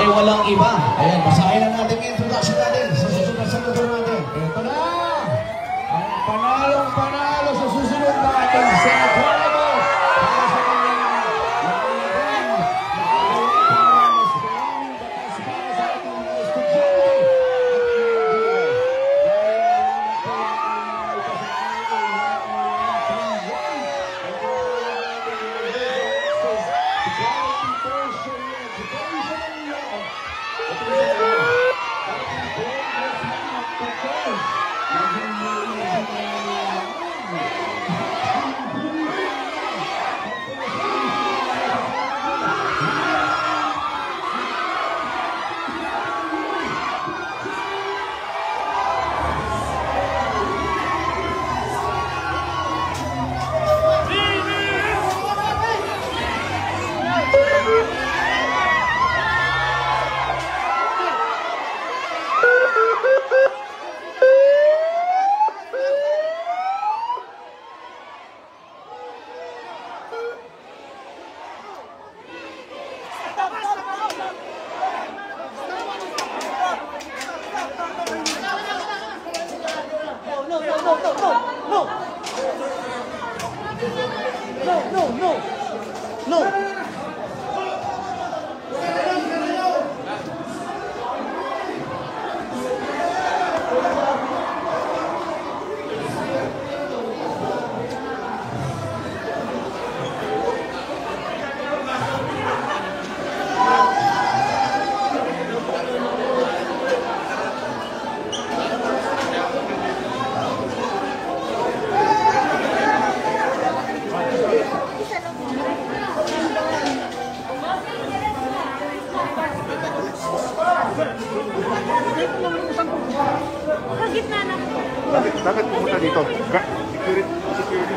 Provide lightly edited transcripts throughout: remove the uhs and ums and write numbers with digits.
walang iba. Ayan, basahin na natin yung introduction natin sa susunod na senador natin. Ito na! Ang panalong-panalo sa susunod na ating senador. No. Bakit pumunta dito? Security.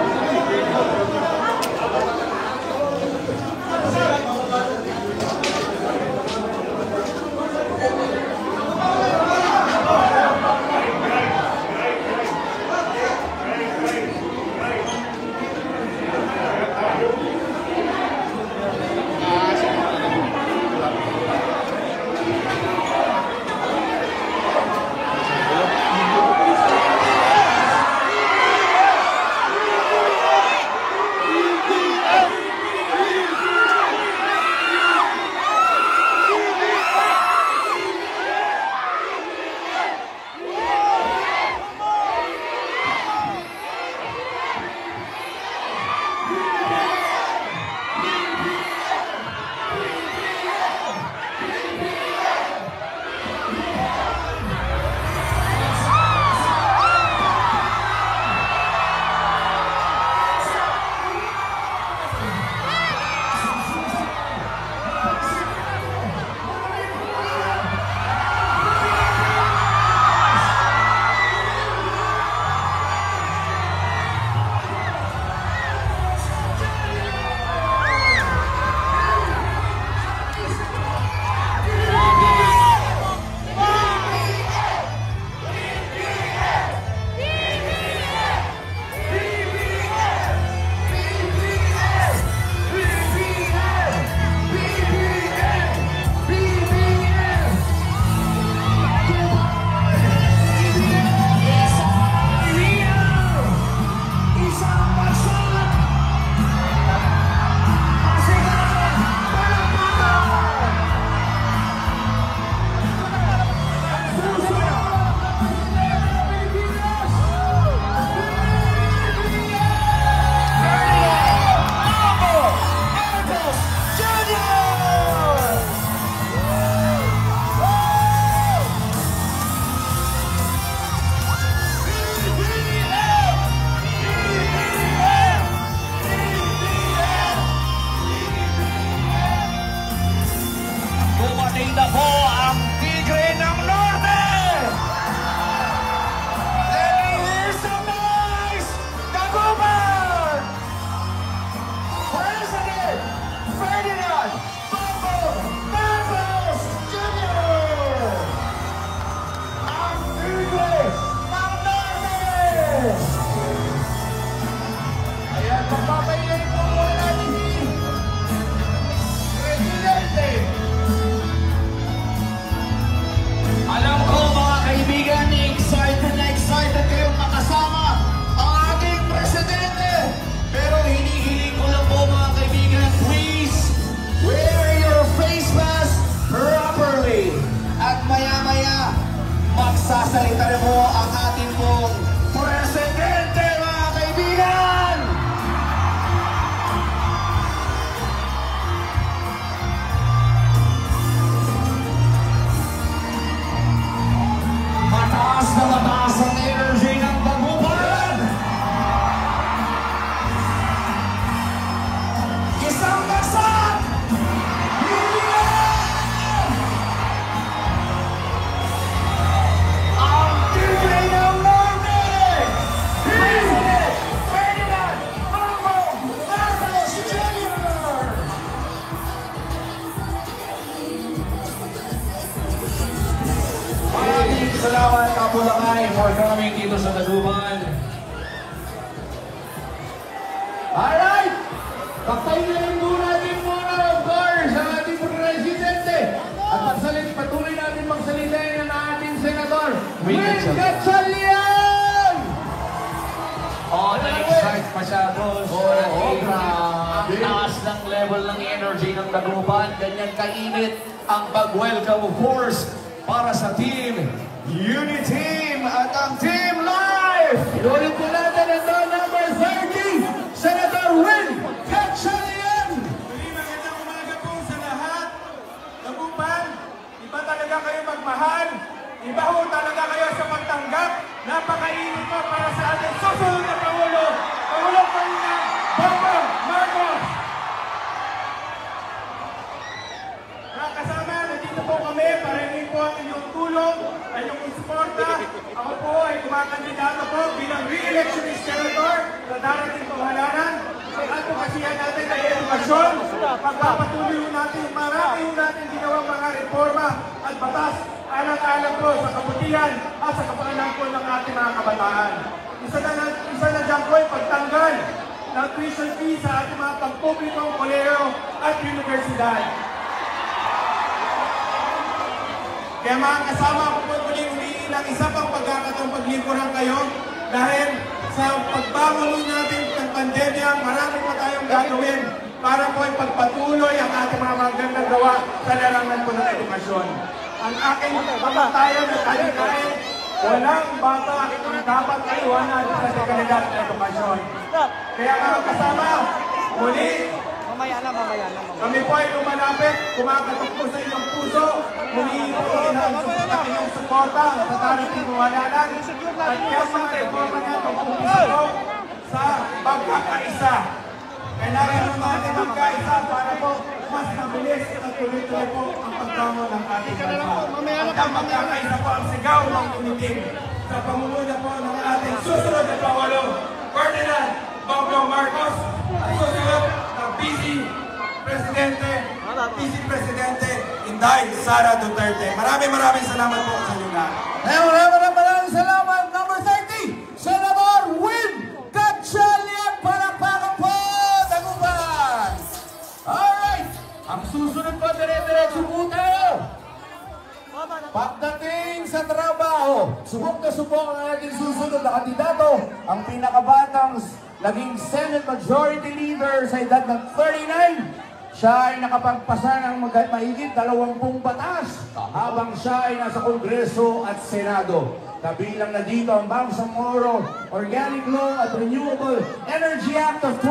Dumating na po ang Tigre ng Norte! Ladies and boys, Taguban! President Ferdinand Bongbong Marcos Jr. Ang Tigre ng Norte! Ayan, magpapailay po muna natin ni Presidente Bulacay for coming dito sa Dagupan. Alright! Pagpahingayin muna natin muna, of course, ang ating presidente. At patuloy natin magsalitain ang ating senador, Win Gatchalian! Oh, na-excite pa siya, boss. Grabe. Taas ng level ng energy ng Dagupan. Ganyan kainit ang pag-welcome force para sa Team Uniteam at ang Team Life. Inulit po natin ito, number 30, Senator Win Gatchalian. Magandang umaga po sa lahat. Dagupan, iba talaga kayo magmahal. Iba ho talaga kayo sa pagtanggap. Napakainit po para sa ating susunod na Pangulo. Pangulong Panginoon, Bongbong Marcos. Mga kasama, nandito po kami para hingin po ang inyong tulong, ang inyong suporta. Ako po ay kumakandidato po bilang re-election senator sa darating panghalaan. Ang advokasya natin ay edukasyon. Pagpapatuloy natin, marami natin ginawang mga reforma at batas alang-alang po sa kabutihan at sa kapakanan po ng ating mga kabataan. Isa na dyan po ay pagtanggal ng tuition fee sa ating mga pagpublikong kolehiyo at universidad. Kaya mga kasama, ako po muli ng isa pang pagkakataong paglingkuran kayo dahil sa pagbangon natin ng pandemya, marami pa tayong gagawin para po ipagpatuloy ang ating mga magandang gawa sa larangan po ng edukasyon. Ang aking pamatayan na kalikain, walang bata ang dapat kaiwanan sa kalidad ng edukasyon. Kaya mga kasama, muli, kami po ay lumalapit, kumakatok po sa inyong puso, humihingi po ng inyong suporta sa darating panghalaan at kaya mga reforma na pagpupuso po sa pagkakaisa. Kailangan ng natin magkaisa para po mas mabilis at tuloy-tuloy po ang pagbangon ng ating bansa. Ang magkakaisa po ang sigaw ng unitim sa pamumuno po ng ating susunod na Pangulo, Ferdinand Bongbong Marcos, susunod na Vice Presidente Inday Sara Duterte. Maraming salamat po sa inyo lahat. Maraming salamat, number 30, Senator Win Gatchalian. Palakpakan po, Dagupan! Alright, ang susunod po, dire-diretso po tayo. Pagdating sa trabaho, subok na subok ang ating susunod na kandidato, ang pinakabatang naging Senate Majority Leader sa edad ng 39. Siya ay nakapagpasa ng mahigit 20 batas habang siya ay nasa Kongreso at Senado. Kabilang na dito ang Bangsamoro Organic Law at Renewable Energy Act of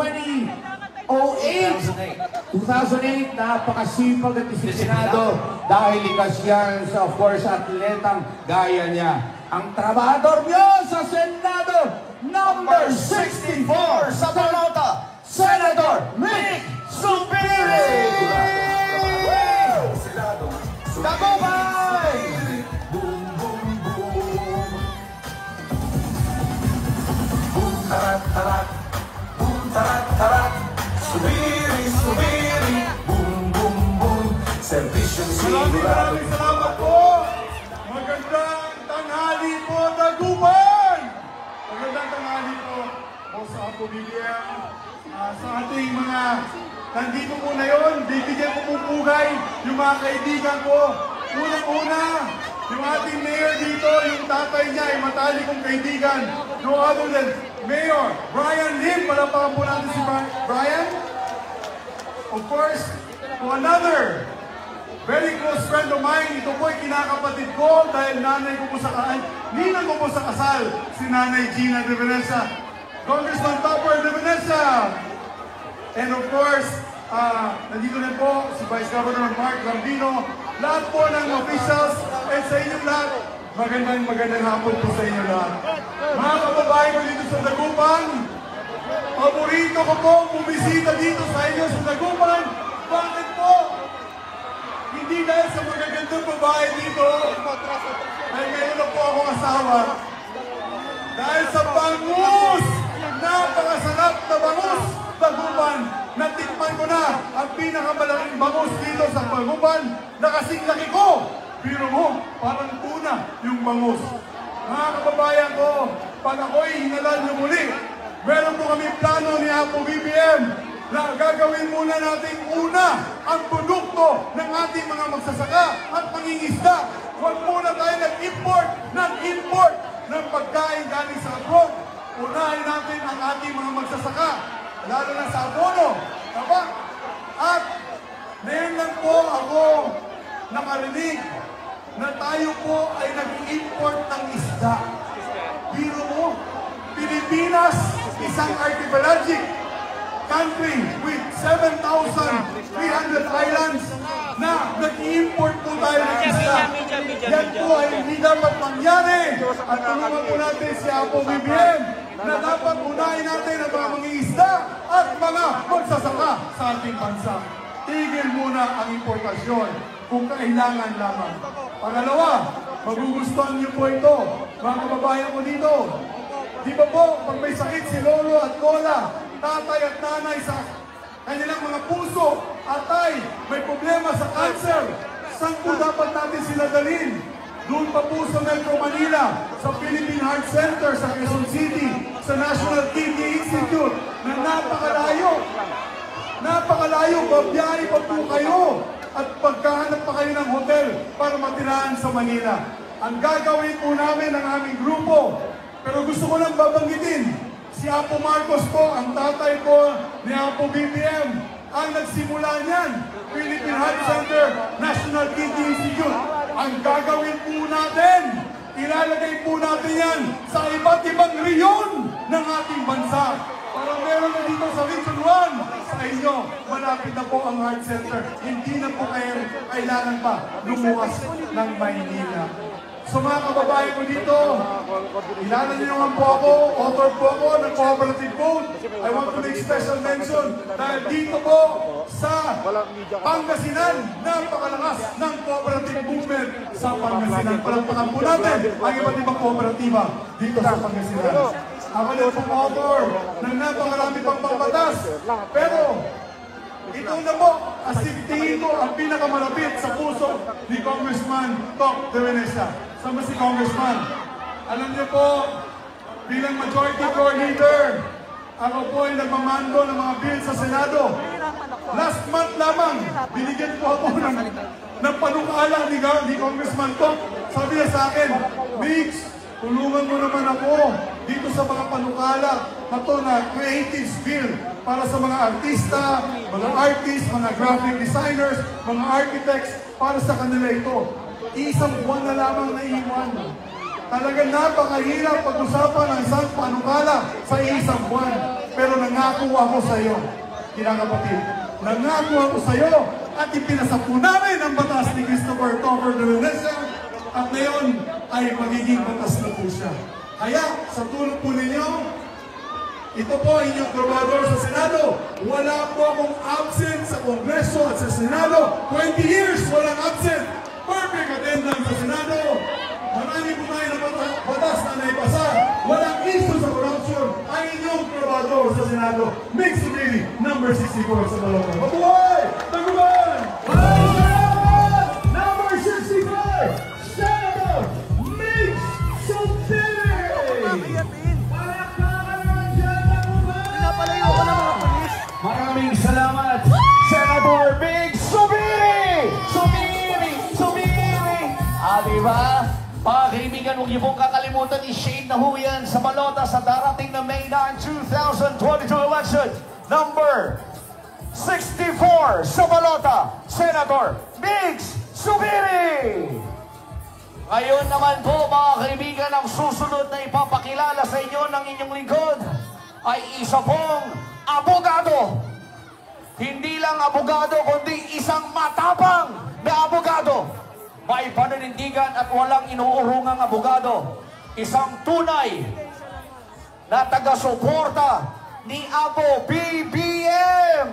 2008, napakasipag at disiplinado dahil likas yan sa, of course, atletang gaya niya. Ang trabahador niyo sa Senado, number 64 sa balota, Senator Mick Subiri! Dagupan! Boom, boom, boom. Boom, tarat, tarat. Boom, tarat, tarat. Subiri, subiri. Boom, boom, boom. Servisyo sigurado. Maraming salamat po! Magandang tanghali po, Dagupan! Magandang tanghali po sa Apo BBM. Sa ating mga nandito po na yun, bibigyan ko pupugay yung mga kaibigan ko. Unang-una, yung ating mayor dito, yung tatay niya ay matalik kong kaibigan. No other than Mayor Brian Lim. Palapakan po natin si Brian. Of course, to another very close friend of mine, ito po ay kinakapatid ko dahil ninang ko po sa kasal, si Nanay Gina de Vanessa. Congressman Topper de Vanessa. And of course, nandito na po si Vice Governor Mark Rambino, lahat po ng officials, and sa inyong lahat, magandang hapon po sa inyo lahat. Mga kababayan ko dito sa Dagupan, paborito ko po bumisita dito sa inyo sa Dagupan. Bakit po? Hindi dahil sa magagandang babae dito, ay ngayon na po akong asawa. Dahil sa bangus! Napakasarap na bangus! Dagupan! Natikman ko na ang pinakamalaking bangus dito sa Dagupan na kasing laki ko! Pero mo, parang tuna yung bangus. Mga kababayan ko, pag ako'y hinalan niyo muli, meron po kami plano ni Apo BBM na gagawin muna natin una ang produkto ng ating mga magsasaka at mangingisda. Huwag muna tayo nag-import ng pagkain galing sa abroad. Unahin natin ang ating mga magsasaka, lalo na sa abono. Tama? At ngayon lang po ako nakarinig na tayo po ay nag-import ng isda. Biro mo, Pilipinas, isang archipelagic country with 7,300 islands na nag-import po tayo ng isda. Yan po ay hindi dapat mangyari. At tulungan po natin si Apo BBM na dapat unahin natin ang mga mangingisda at mga magsasaka sa ating bansa. Tigil muna ang importasyon kung kailangan lamang. Pangalawa, magugustuhan niyo po ito, mga kababayan ko dito. Di ba po, pag may sakit si lolo at lola, tatay at nanay sa kanilang mga puso, atay, may problema sa cancer, saan po dapat natin sila dalhin? Doon pa po sa Metro Manila, sa Philippine Heart Center, sa Quezon City, sa National Kidney Institute, na napakalayo. Napakalayo, babiyahe pa po kayo at pagkahanap pa kayo ng hotel para matirahan sa Manila. Ang gagawin po namin ng aming grupo, pero gusto ko lang babanggitin, si Apo Marcos po, ang tatay po ni Apo BBM, ang nagsimula niyan, Philippine Heart Center, National Kidney Institute. Ang gagawin po natin, ilalagay po natin yan sa iba't ibang reyon ng ating bansa. Para meron na dito sa Region 1, sa inyo, malapit na po ang Heart Center. Hindi na po kayo kailangan pa lumuwas ng Maynila. So mga kababayan ko dito, ilala niyo naman po ako, author po ako ng cooperative code. I want to make special mention dahil dito po sa Pangasinan, napakalakas ng cooperative movement sa Pangasinan. Palampakan po natin ang iba't ibang kooperatiba dito sa Pangasinan. Ako din pong author ng napakarami pang pambatas. Pero ito na po, as tingin ko, ang pinakamalapit sa puso ni Congressman Tok de Venecia. Sama si Congressman. Alam niyo po, bilang majority floor leader, ako po ay nagmamando ng mga bill sa Senado. Last month lamang, binigyan po ako ng panukala ni Congressman Tok. Sabi niya sa akin, Mix, tulungan mo naman ako dito sa mga panukala na to na creative bill para sa mga artista, mga artists, mga graphic designers, mga architects, para sa kanila ito. Isang buwan na lamang naiwan. Talagang napakahirap pag-usapan ng isang panukala sa isang buwan. Pero nangako ako sa iyo, kinakapatid. Nangako ako sa iyo at ipinasa po namin ang batas ni Christopher Topper de Venecia at ngayon ay magiging batas na po siya. Kaya sa tulong po ninyo, ito po inyong trabador sa Senado. Wala po akong absent sa Kongreso at sa Senado. 20 years walang absent. Perfect attendance sa Senado. Marami po tayo na batas na naipasa. Walang issue sa corruption. Ang inyong trabador sa Senado. Mix Subiri, number 64 sa Balokan. Mabuhay! Taguban! Number 65, Senator Mix Subiri! Maraming salamat, Senator Big Subiri! Subiri! Diba? Mga kaibigan, huwag niyo pong kakalimutan i-shade na ho yan sa balota sa darating na May 9, 2022 election. Number 64 sa balota, Senator Big Subiri! Ngayon naman po, mga kaibigan, ang susunod na ipapakilala sa inyo ng inyong lingkod ay isa pong abogado. Hindi lang abogado, kundi isang matapang na abogado. May pananindigan at walang inuurungang abogado. Isang tunay na taga-suporta ni Apo BBM.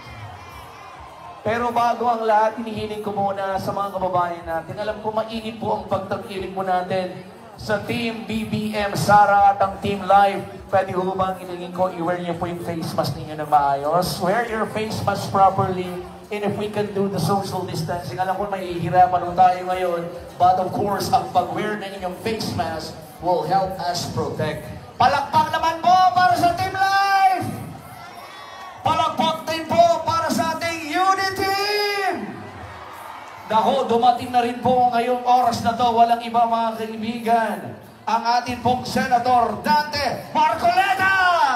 Pero bago ang lahat, hinihiling ko muna sa mga kababayan natin. Alam ko mainit po ang pagtangkilik mo natin sa Team BBM Sara at ang Team Live. Pwede ko bang inilingin ko, i-wear niyo po yung face mask ninyo na maayos. Wear your face mask properly. And if we can do the social distancing, alam ko may ihirapan tayo ngayon. But of course, ang pag-wear na inyong face mask will help us protect. Palakpak naman po para sa Team Life! Palakpak din po para sa ating Unity Team! Dako, dumating na rin po ngayong oras na to, walang iba mga kaibigan, ang ating pong Senator Dante Marcoleta!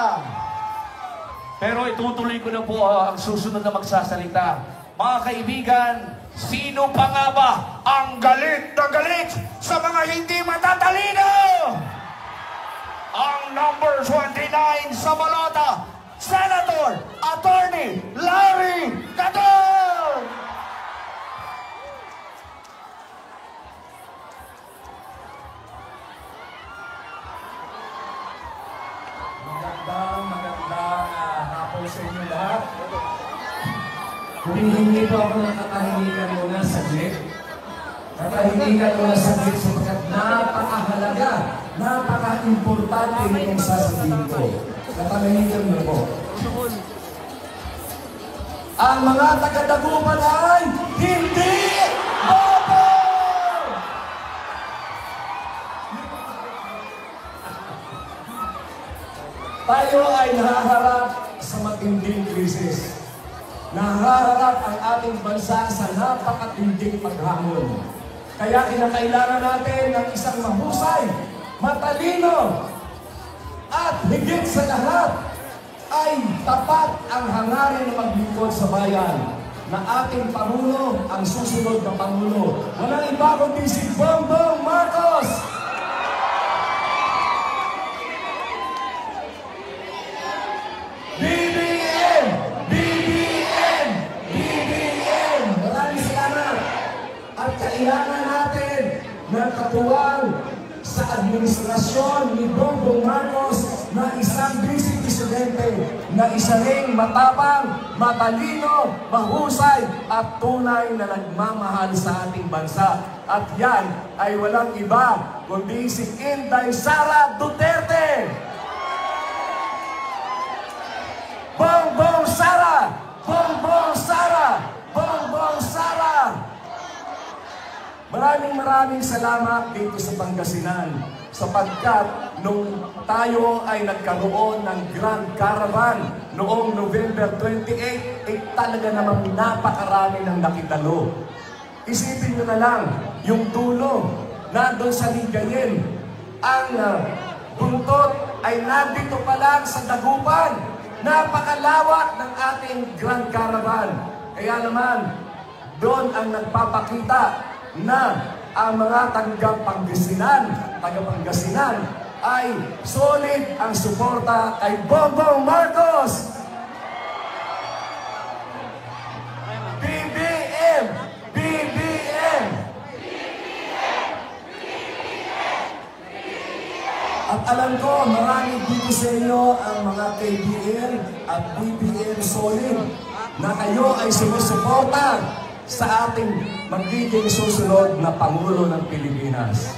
Pero itutuloy ko na po ang susunod na magsasalita. Mga kaibigan, sino pa nga ba ang galit na galit sa mga hindi matatalino? Ang number 29 sa balota, Senator Attorney Larry Gadon! Magandang hapon sa inyo lahat. Humihingi po ako ng katahimikan muna saglit. Katahimikan muna saglit sapagkat napakahalaga, napaka-importante nitong sasabihin ko. Katahimikan niyo po. Ang mga taga-Dagupan ay hindi bobo! Tayo ay nahaharap sa matinding krisis. Nahaharap ang ating bansa sa napakatinding paghamon. Kaya kinakailangan natin ng isang mahusay, matalino, at higit sa lahat ay tapat ang hangarin na maglingkod sa bayan na ating Pangulo, ang susunod na Pangulo. Walang iba kundi si Bongbong Marcos! BBM! BBM! BBM! Maraming salamat! At kailangan natin ng katuwang sa administrasyon ni Bongbong Marcos na isang vice presidente na isa ring matapang, matalino, mahusay at tunay na nagmamahal sa ating bansa. At yan ay walang iba kundi si Inday Sara Duterte! Bongbong Sara! Bongbong Sara! Bongbong Sara! Maraming salamat dito sa Pangasinan sapagkat nung tayo ay nagkaroon ng Grand Caravan noong November 28, talaga namang napakarami ng nakitalo. Isipin nyo na lang, yung dulo, nandun sa Ligayen. Ang buntot ay nandito pa lang sa Dagupan. Napakalawak ng ating Grand Caravan. Kaya naman, doon ang nagpapakita na ang mga taga-Pangasinan ay solid ang suporta kay Bongbong Marcos. BBM! BBM! At alam ko, marami dito sa inyo ang mga KBM at BBM solid na kayo ay sumusuporta sa ating magiging susunod na Pangulo ng Pilipinas.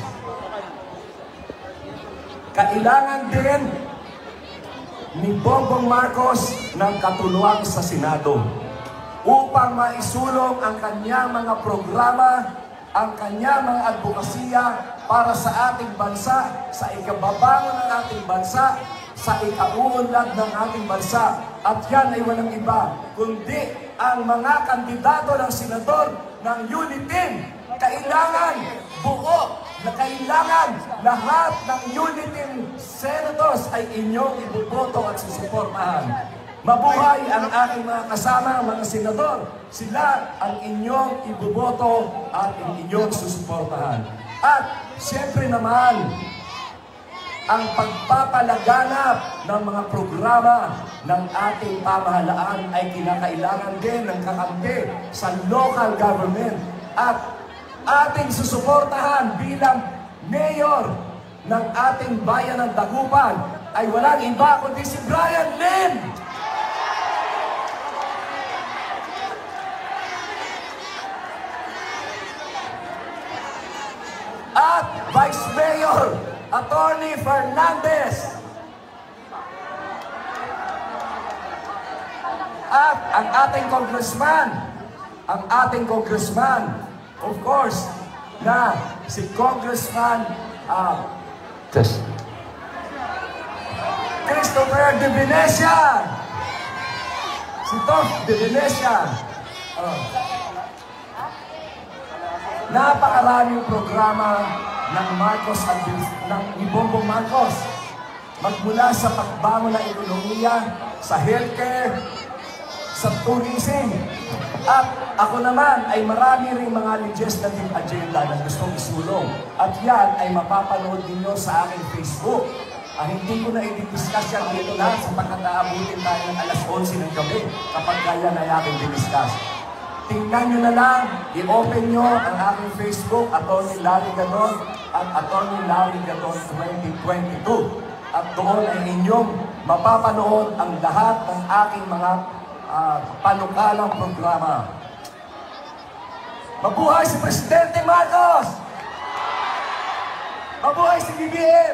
Kailangan din ni Bongbong Marcos ng katulungan sa Senado upang maisulong ang kanyang mga programa, ang kanyang mga advokasya para sa ating bansa, sa ikababangon ng ating bansa, sa ikauunlad ng ating bansa. At yan ay walang iba, kundi ang mga kandidato ng senador ng Unity. Kailangan buo, na kailangan lahat ng Unity senators ay inyong ibuboto at susuportahan. Mabuhay ang aking mga kasama, mga senador. Sila ang inyong ibuboto at inyong susuportahan. At siyempre naman, ang pagpapalaganap ng mga programa ng ating pamahalaan ay kinakailangan din ng kakampi sa local government. At ating susuportahan bilang mayor ng ating bayan ng Dagupan ay walang iba kundi si Brian Lim! At Vice Mayor Attorney Fernandez. At ang ating congressman, of course, na si Congressman Test. Christopher de Venecia. Si Tom de Venecia. Napakaraming programa ng Marcos at ni Bongbong Marcos. Magmula sa pagbangon ng ekonomiya, sa healthcare, sa tourism. At ako naman ay marami ring mga legislative agenda na gustong isulong. At yan ay mapapanood ninyo sa aking Facebook. Hindi ko na i-discuss yan dito lahat sapagkat aabutin tayo ng alas 11 ng gabi kapag kaya na aking i-discuss. Tingnan nyo na lang, i-open nyo ang aking Facebook, Atty. Larry Gadon at Atty. Larry Gadon 2022. At doon ay inyong mapapanood ang lahat ng aking mga panukalang programa. Mabuhay si Presidente Marcos! Mabuhay si BBM!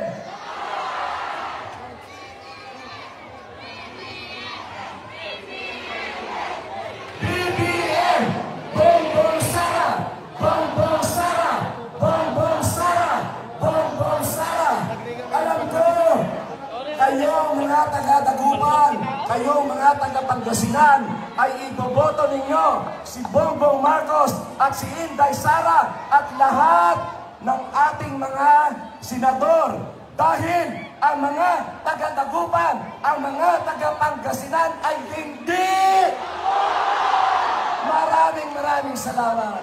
BBM! Bongbong Sara! Bongbong Sara! Bongbong Sara! Bongbong Sara! Alam ko, kayong mga taga-Dagupan, kayong mga taga-Pangasinan, ay iboboto ninyo si Bongbong Marcos at si Inday Sara at lahat ng ating mga senador. Dahil ang mga taga-Dagupan, ang mga taga-Pangasinan ay hindi. Maraming salamat.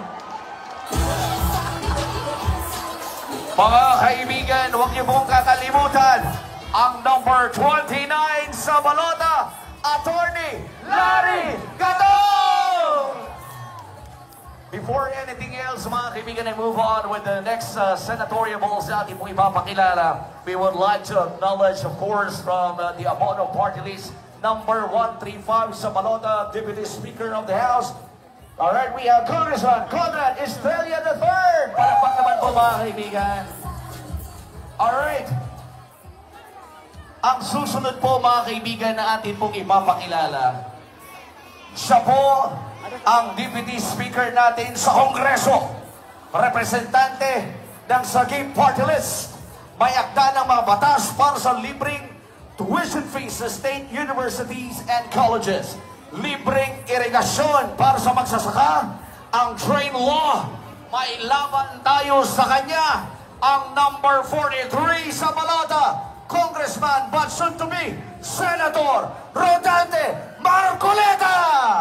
Mga kaibigan, huwag niyo pong kakalimutan ang number 29 sa balota, Atty. Larry Gadon! Before anything else, mga kaibigan, I move on with the next senatorial balls na ating pong ipapakilala. We would like to acknowledge, of course, from the Abono Party List, number 135 sa balota, Deputy Speaker of the House. Alright, we have Congressman Conrad Estrella III. Palakpak naman po, mga kaibigan. Alright. Ang susunod po, mga kaibigan, na atin pong ipapakilala, siya po ang Deputy Speaker natin sa Kongreso, representante ng Sagip Party List, may akda ng mga batas para sa libreng tuition fees sa state universities and colleges, libreng irigasyon para sa magsasaka, ang train law, may laban tayo sa kanya, ang number 43 sa balota, Congressman but soon to be Senator Rodante Marcoleta.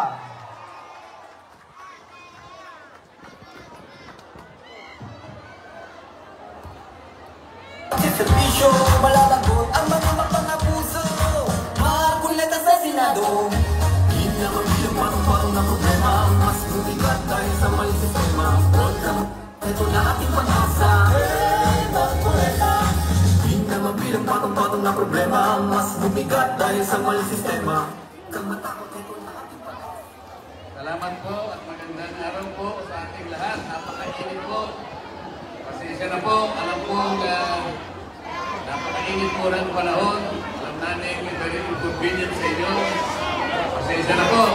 Servisyo, malalagot ang mga mapangabuso. Marcoleta sa Senado. Hindi naman bilang parang na problema. Mas bumigat dahil sa mali sistema. Huwag naman, ito na ating pag-asa. Hey, Marcoleta. Hindi naman bilang parang na problema. Mas bumigat dahil sa mali sistema. Kang matakot, ito na ating pag-asa. Salamat po at magandang araw po sa ating lahat. Napakainit po. Pasensya na po. Alam po napakainit po ng panahon. Alam namin very inconvenient sa inyo. Pasensya na po.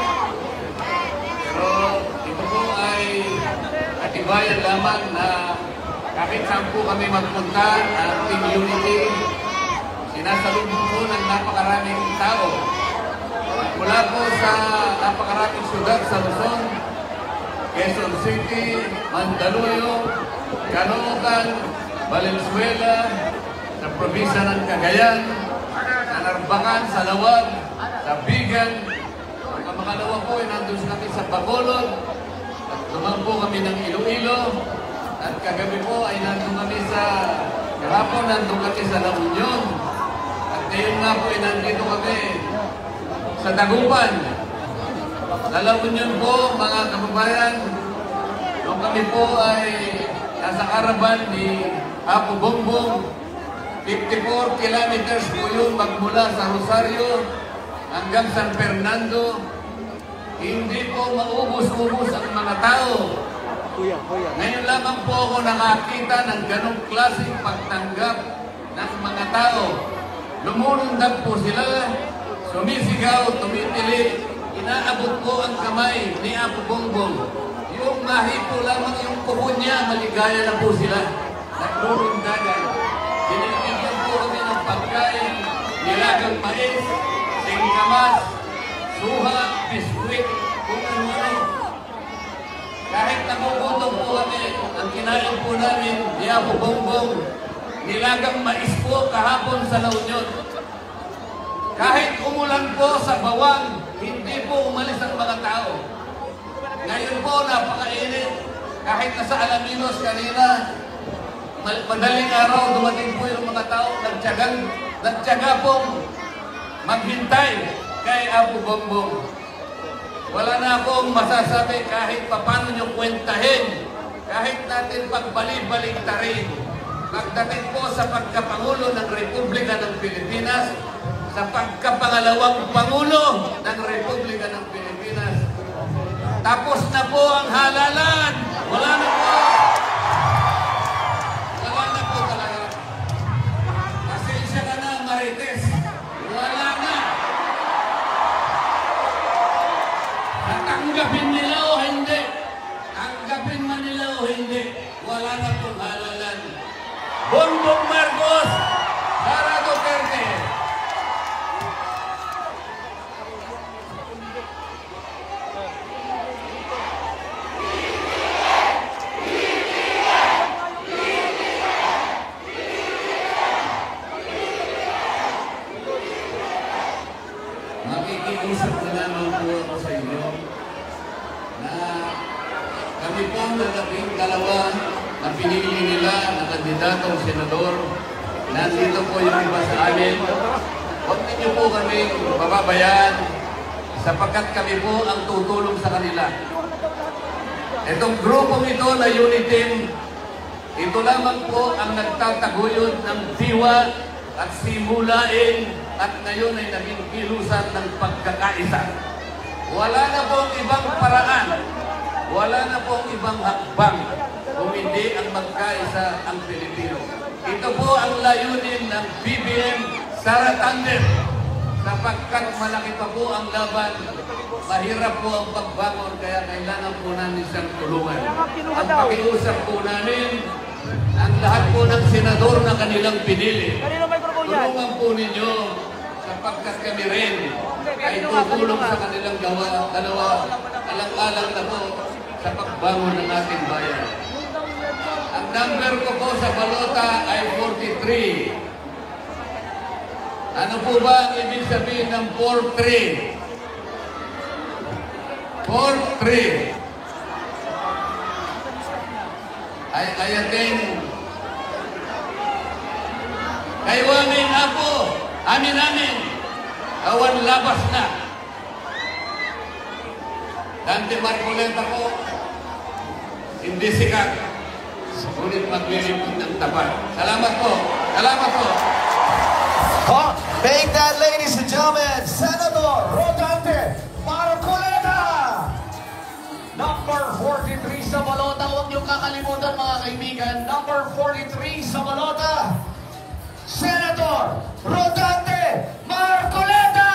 Pero ito po ay katibayan lamang na kahit saan po kami magpunta ang Team Unity, sinasalubong po ng napakaraming tao. Mula po sa napakaraming syudad sa Luzon, Quezon City, Mandaluyong, Caloocan, Valenzuela, sa probinsya ng Cagayan, sa Narbacan, sa Lawag, sa Bigan. Ang mga lawa po ay nandun kami sa Bacolod, at lumang po kami ng Iloilo, at kagabi po ay nandun kami sa kahapon, nandun kami sa La Union, at ngayon nga po ay nandito kami sa Dagupan. Sa La Union po, mga kababayan, nung kami po ay nasa karaban ni Apo Bongbong, 54 kilometers po yun magmula sa Rosario hanggang San Fernando. Hindi po maubos-ubos ang mga tao. Ngayon lamang po ako nakakita ng ganong klaseng pagtanggap ng mga tao. Lumulundag po sila, sumisigaw, tumitili, inaabot po ang kamay ni Apo Bongbong. Yung mahipo lamang yung kubo niya, maligaya na po sila. Naglulundagan. pagkain, nilagang mais, singkamas, suha, biskwit, kung ano-ano. Kahit nagugutom po kami, ang kinain po namin, di ako bongbong, nilagang mais po kahapon sa La Union. Kahit umulan po sa bawang, hindi po umalis ang mga tao. Ngayon po, napakainit. Kahit nasa Alaminos kanina, madaling araw, dumating po yung mga tao, nagtyaga pong maghintay kay Apo Bongbong. Wala na akong masasabi kahit paano nyo kwentahin, kahit natin pagbalik-baliktarin. Pagdating po sa pagkapangulo ng Republika ng Pilipinas, sa pagkapangalawang Pangulo ng Republika ng Pilipinas, tapos na po ang halalan. Wala na po. Wala na po talaga. Pasensya ka na, Marites. Wala na. Natanggapin nila o hindi. Tanggapin man nila o hindi. Wala na pong halalan. Bongbong Marcos, Sara Duterte. Makikiusap na naman po ako sa inyo na kami po na labing-dalawa na pinili nila na kandidatong senador. Nandito po yung iba sa amin. Huwag ninyo po kami bababayaan sapagkat kami po ang tutulong sa kanila. Itong grupong ito na Uniteam, ito lamang po ang nagtataguyod ng diwa at simulain at ngayon ay naging kilusan ng pagkakaisa. Wala na pong ibang paraan, wala na pong ibang hakbang kung hindi ang magkaisa ang Pilipino. Ito po ang layunin ng BBM Sara Tandem. Sapagkat malaki pa po ang laban, mahirap po ang pagbangon, kaya kailangan po namin siyang tulungan. Ang pakiusap po namin, ang lahat po ng senador na kanilang pinili, tulungan po ninyo sapagkat kami rin ay tutulong sa kanilang dalawa, alang-alang na po sa pagbangon ng ating bayan. Ang number ko po sa balota ay 43. Ano po ba ang ibig sabihin ng 43? 43. Ay ayatin. Kaywamin ako, amin-amin, awan labas na. Dante Marcoleta po, hindi sikat. Ngunit maglilipot ng tapat. Salamat po. Salamat po. Make that, ladies and gentlemen, Senator Rodante Marcoleta! Number 43 sa balota. Huwag niyong kakalimutan mga kaibigan. Number 43 sa balota, Senator Rodante Marcoleta!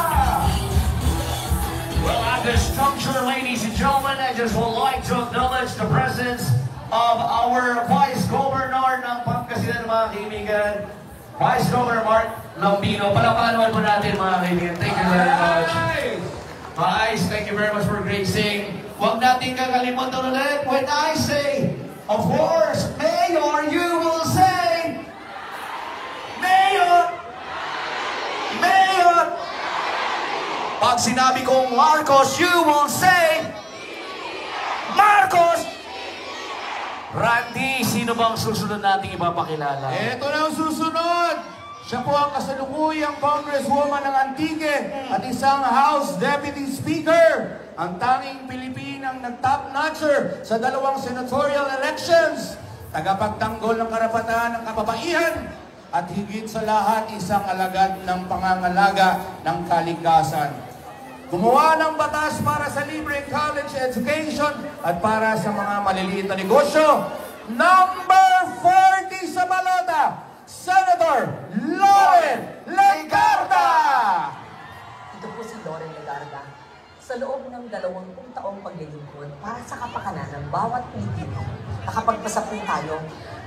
Well, at this juncture, ladies and gentlemen, I just would like to acknowledge the presence of our Vice Governor ng Pangasinan, mga kaibigan, Vice Governor Mark Lambino. Palapakan naman po natin mga kaibigan. Thank you very much. Vice, thank you very much for gracing. Huwag natin kakalimutan ulit. When I say, of course, Mayor, you will say, Mayor! Mayor! Pag sinabi kong Marcos, you will say, Marcos! Randy, sino bang susunod nating ipapakilala? Ito na ang susunod. Siya po ang kasalukuyang Congresswoman ng Antique at isang House Deputy Speaker. Ang tanging Pilipinang nag-top-notcher sa dalawang senatorial elections. Tagapagtanggol ng karapatan ng kababaihan at higit sa lahat isang alagad ng pangangalaga ng kalikasan. Gumawa ng batas para sa libreng college education at para sa mga maliliit na negosyo. Number 40 sa balota, Senator Loren Legarda! Ito po si Loren Legarda. Sa loob ng 20 taong paglilingkod para sa kapakanan ng bawat Pilipino, nakapagpasa po tayo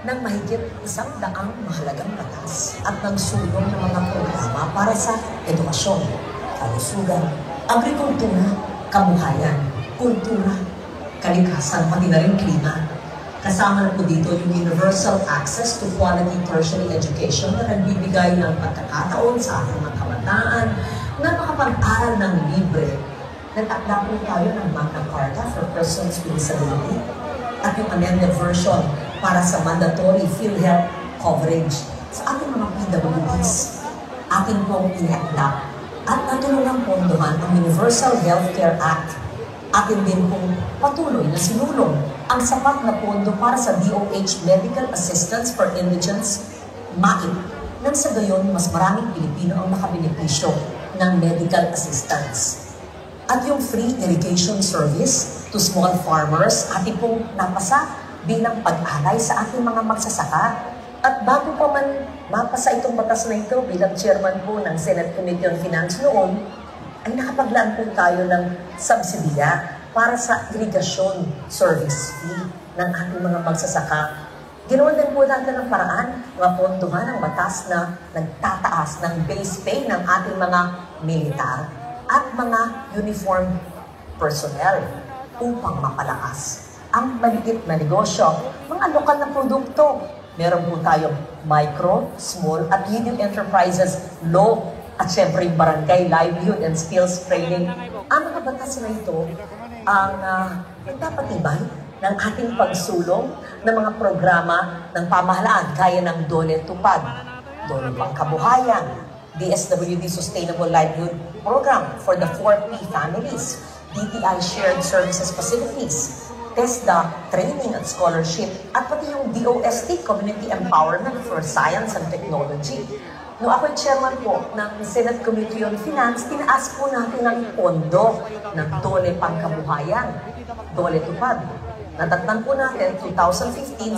ng mahigit 100 mahalagang batas at nagsulong ng mga programa para sa edukasyon, kalusugan, agrikultura, kabuhayan, kultura, kalikasan, pati na rin klima. Kasama na po dito yung universal access to quality tertiary education na nagbibigay ng pagkakataon sa ating mga kabataan na makapag-aral ng libre. Nag-akda po tayo ng Magna Carta for persons with disability at yung amended version para sa mandatory PhilHealth coverage sa ating mga PWDs. Ating pong iniakda at natulungang pondohan ang Universal Healthcare Act. Atin din pong patuloy na sinulong ang sapat na pondo para sa DOH Medical Assistance for Indigents, MAIP, nang sa gayon mas maraming Pilipino ang nakabenepisyo ng medical assistance. At yung free irrigation service to small farmers, atin pong napasa bilang pag-alay sa ating mga magsasaka. At bago pa man mapasa itong batas na ito bilang chairman po ng Senate Committee on Finance noon, ay nakapaglaan po tayo ng subsidiya para sa irrigation service fee ng ating mga magsasaka. Ginawa din po natin ng paraan, mga pondohan ng batas na nagtataas ng base pay ng ating mga militar at mga uniform personnel upang mapalakas ang maliit na negosyo, mga lokal na produkto. Meron po tayong micro, small at medium enterprises law at syempre yung barangay livelihood and skills training. Ang mga batas na ito ang nagpapatibay ng ating pagsulong ng mga programa ng pamahalaan gaya ng Dole Tupad, Dole Pangkabuhayan, DSWD Sustainable Livelihood Program for the 4P families, DTI Shared Services Facilities, TESDA, Training at Scholarship, at pati yung DOST, Community Empowerment for Science and Technology. Noong ako'y chairman po ng Senate Committee on Finance, tinaas po natin ang pondo ng Dole Pangkabuhayan, Dole Tupad. Natatnan po natin, 2015,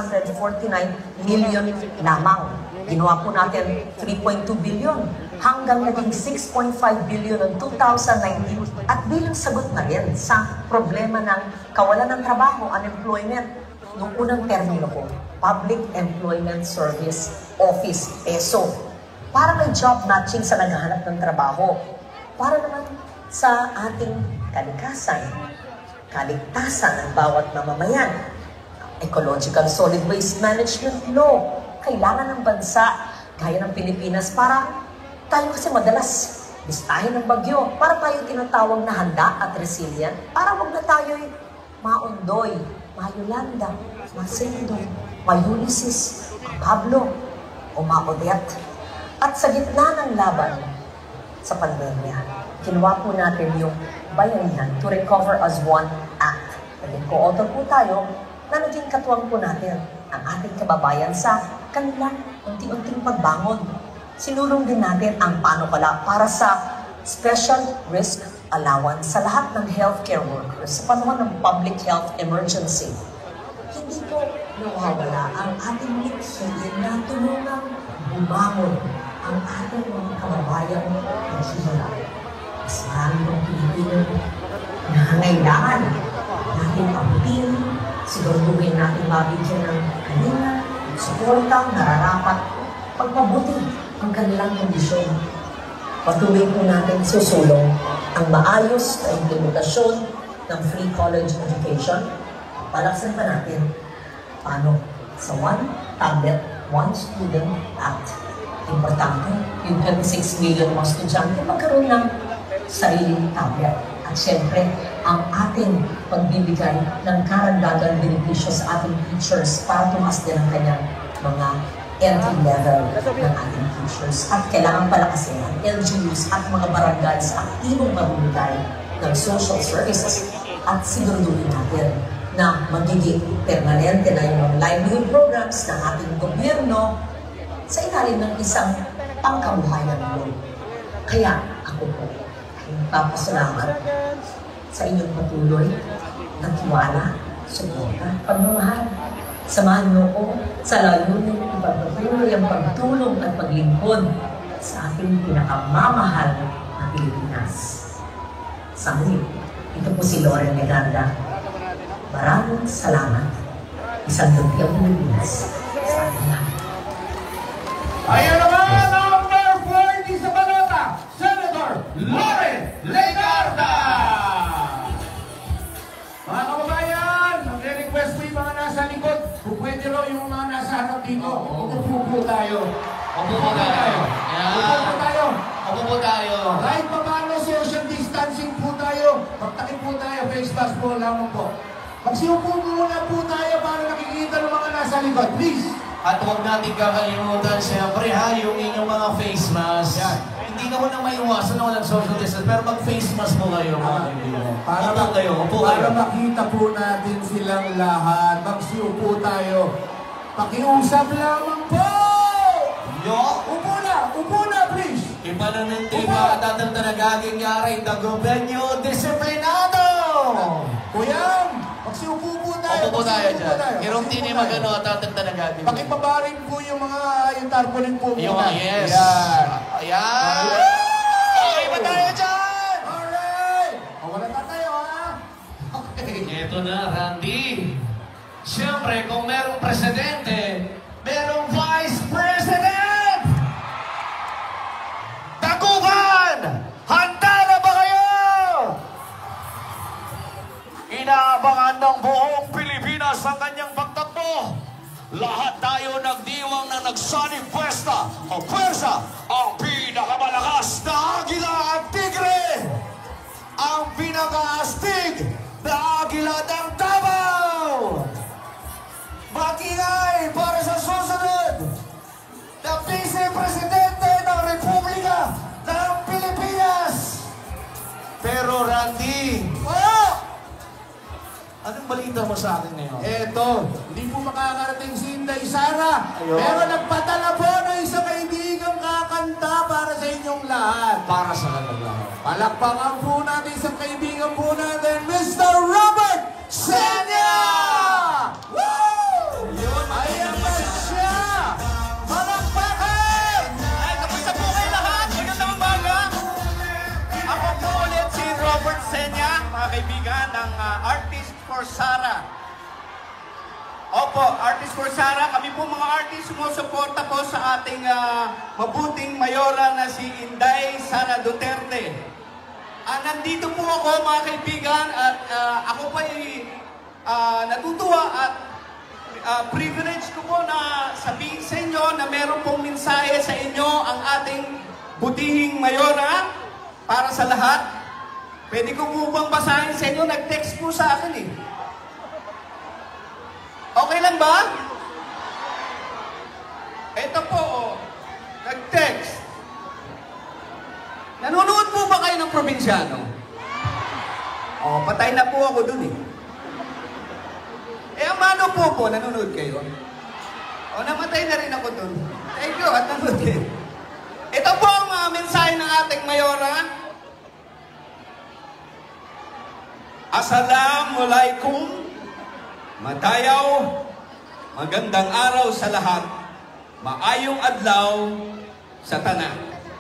649 million lamang. Ginawa po natin 3.2 billion hanggang naging 6.5 billion noong 2019 at bilang sagot na rin sa problema ng kawalan ng trabaho, unemployment, noong unang termino ko, Public Employment Service Office, PESO. Para may job matching sa naghahanap ng trabaho. Para naman sa ating kalikasan, kaligtasan ng bawat mamamayan. Ecological Solid Waste Management Law. Kailangan ng bansa, gaya ng Pilipinas, para tayo kasi madalas bistahin ng bagyo, para tayo tinatawag na handa at resilient, para wag na tayo'y maundoy, mayulanda, masindo, mayulisis, Pablo, o Maodet. At sa gitna ng laban sa pandemya, ginawa po natin yung Bayanihan to Recover as One Act. Naging co-author po tayo na naging katuwang po natin ang ating kababayan sa kanilang unti-unting pagbangon. Sinulong din natin ang panukala para sa Special Risk Allowance sa lahat ng healthcare workers sa panahon ng public health emergency. Hindi po nawawala ang ating mithiin na tulungang bumangon ang ating mga kababayan naghihirap. Mas marami ng Pilipino na nangailangan natin abutin, siguraduhin natin mabigyan ng kanina, suporta, nararapat, pagpabuti ang kanilang kondisyon. Patuloy po natin susulong ang maayos na implementasyon ng free college education. Palaksan pa natin paano sa One Tablet, One Student Act. Importante, yung 26 million mga estudyante magkaroon ng sariling tablet. At syempre, ang ating pagbibigay ng karagdagang benepisyo sa ating teachers para tumaas din ang kanyang mga entry level ng ating teachers. At kailangan palakasin ang LGUs at mga barangay sa aktibong magbibigay ng social services. At siguraduhin natin na magiging permanente na yung mga livelihood programs ng ating gobyerno sa ilalim ng isang pangkabuhayan law. Kaya ako po ay nagpapasalamat sa inyong patuloy na tiwala, suporta, pagmamahal. Samahan niyo ko sa layunin ng pagpatuloy ang pagtulong at paglingkod sa ating pinakamamahal na Pilipinas. Sa muli, ito po si Loren Legarda. Maraming salamat. Isang Pilipinas. Ayan naman, number 40 sa balota, Senator Loren Legarda. Mga kababayan, magre-request po yung mga nasa likod. Kung pwede raw yung mga nasa harap dito, upo po tayo. Upo po tayo. Upo po tayo. Upo po tayo. Kahit pa paano, social distancing po tayo. Magtakip po tayo, face mask po lamang po. Magsiupo muna po tayo para nakikita ng mga nasa likod. Please. At huwag natin kakalimutan, siyempre ha, yung inyong mga face mask. Yan. Hindi naman na maiwasan na walang social distance, pero mag-face mask mo kayo, mga kaibigan. Upo kayo. Para makita po natin silang lahat. Magsiupo tayo. Pakiusap lamang po. Yo! Upo na, please. Iba na ng tema at atang tanagaging yari, Tagubenyo Disiplinado! Kuyang, magsiupo po tayo. Upo po tayo dyan. Irong tini magano at atang tanagaging. Pakipabarin po yung mga, yung tarpaulin po muna. Yung mga yes. Yan. Ayan. Okay ba tayo dyan? Alright. Wala na tayo, ha? Okay. Ito na, Randy. Siyempre, kung merong presidente, merong vice president! Taguban! Handa na ba kayo? Inaabangan ng buong Pilipinas ang kanyang pagtakbo. Lahat tayo nagdiwang na nagsanib pwesta o pwersa ang pinakamalakas na agila at tigre. Ang pinakaastig na agila ng Davao. Matingay para sa susunod na Vice-Presidente ng Republika ng Pilipinas. Pero Randy, anong balita mo sa akin ngayon? Eto, hindi po makakarating si Inday Sara. Ayun. Pero nagpadala po ng isang kaibigang kakanta para sa inyong lahat. Para sa kanila. Palakpakan po natin sa kaibigan po natin, Mr. Robert Senya! Woo! Ayan na siya! Palakpakan! Ay, kamusta po kayo lahat? Magandang umaga. Ako po ulit si Robert Senya, mga kaibigan ng Artist for Sara. Opo, Artist for Sara. Kami po mga artist sumusuporta po sa ating mabuting mayora na si Inday Sara Duterte. Nandito po ako mga kaibigan at ako po ay natutuwa at privilege ko po na sabihin sa inyo na meron pong mensahe sa inyo ang ating butihing mayora para sa lahat. Pwede ko po bang basahin sa inyo? Nag-text po sa akin eh. Okay lang ba? Ito po, nag-text. Nanonood po ba kayo ng probinsyano? Patay na po ako dun eh. Ang mano po, nanonood kayo? Namatay na rin ako dun. Thank you, at nanonood kayo. Ito po ang mensahe ng ating mayora. Assalamualaikum, madayaw, magandang araw sa lahat, maayong adlaw sa tanan.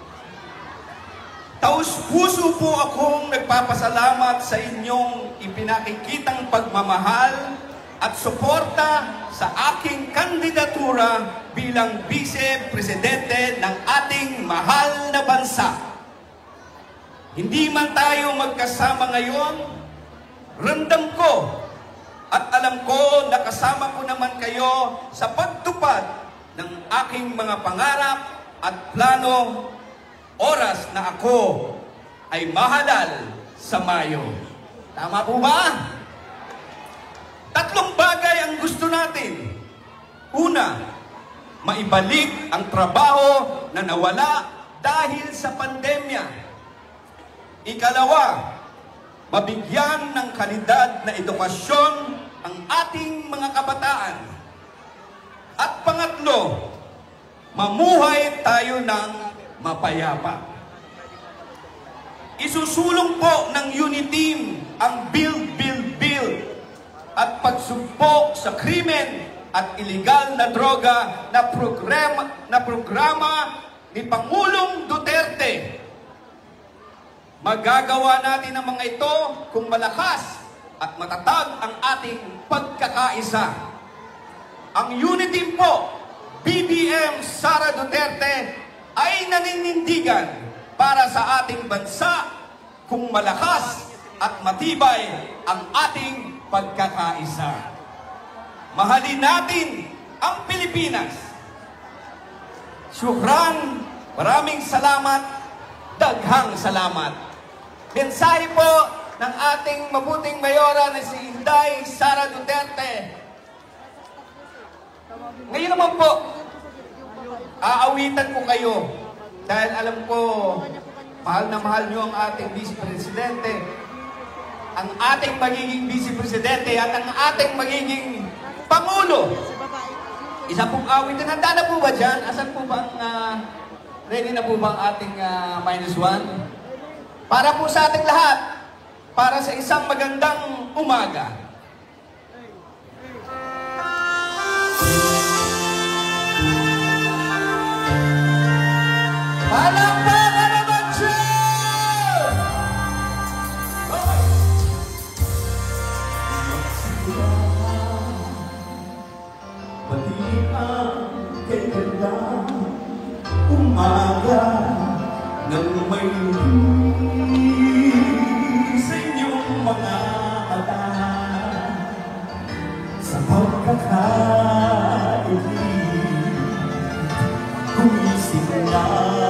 Taus-puso po akong nagpapasalamat sa inyong ipinakikitang pagmamahal at suporta sa aking kandidatura bilang Vice-Presidente ng ating mahal na bansa. Hindi man tayo magkasama ngayon, ramdam ko at alam ko na kasama ko naman kayo sa pagtupad ng aking mga pangarap at plano oras na ako ay mahalal sa Mayo. Tama po ba? Tatlong bagay ang gusto natin. Una, maibalik ang trabaho na nawala dahil sa pandemya. Ikalawa, mabigyan ng kalidad na edukasyon ang ating mga kabataan. At pangatlo, mamuhay tayo ng mapayapa. Isusulong po ng Uniteam ang Build at pagsugpo sa krimen at iligal na droga na programa ni Pangulong Duterte. Magagawa natin ang mga ito kung malakas at matatag ang ating pagkakaisa. Ang Uniteam po BBM Sara Duterte ay naninindigan para sa ating bansa kung malakas at matibay ang ating pagkakaisa. Mahalin natin ang Pilipinas. Syukran, maraming salamat, daghang salamat. Mensahe po ng ating mabuting mayora na si Inday Sara Duterte. Ngayon naman po, aawitan ko kayo dahil alam ko, mahal na mahal nyo ang ating Vice Presidente, ang ating magiging Vice Presidente at ang ating magiging Pangulo. Isa pong awitin. Handa na po ba dyan? Asan po ba ang, ready na po ba ang ating -1? Para po sa ating lahat, para sa isang magandang umaga. Palakpakan naman siya! Pati ang kaganda umaga nang may sa inyong mga mata sa pagkakaibig gumising na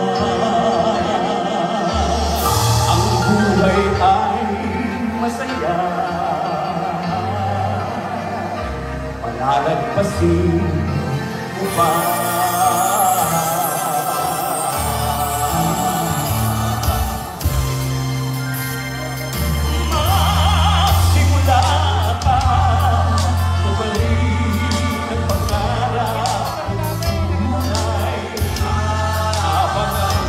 ang buhay ay masaya. Palalagpasin mo ba? Magsimula ka, mabalik ang pangarap ng buhay. Habang ang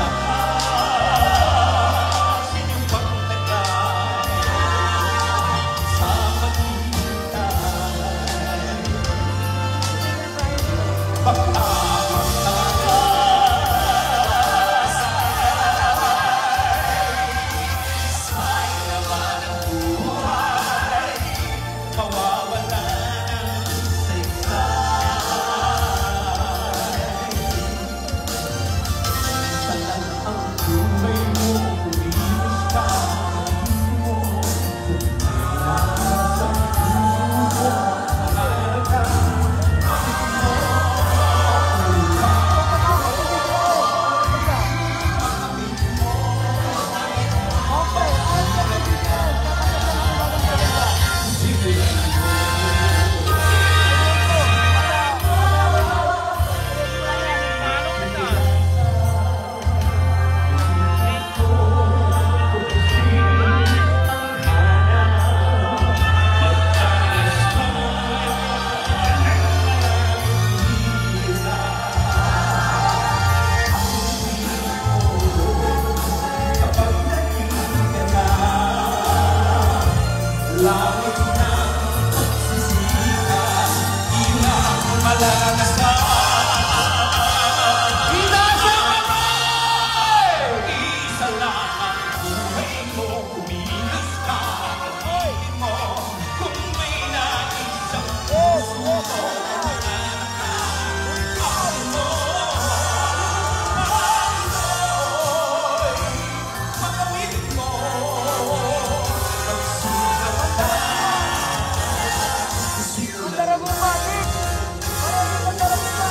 lakas, inyong pagtagay sa Para bumalik! Para bumalik!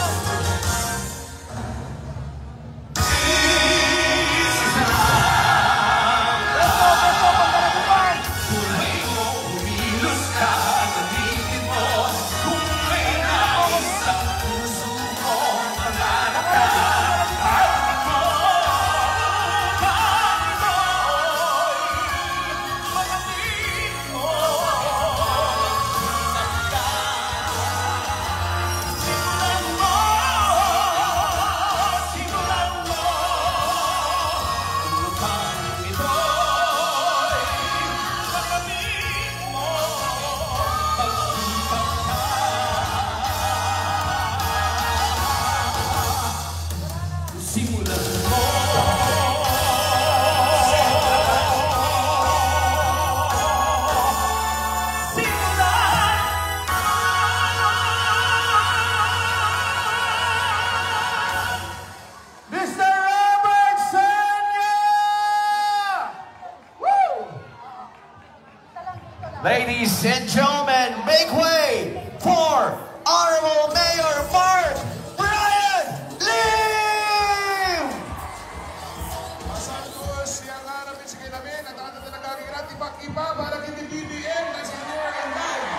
Ladies and gentlemen, make way for Honorable Mayor Mark Brian Lim! Santos, yang harapin sige namin at ato na nagkakira tipak-iba para kiti BBM na sa North and Live.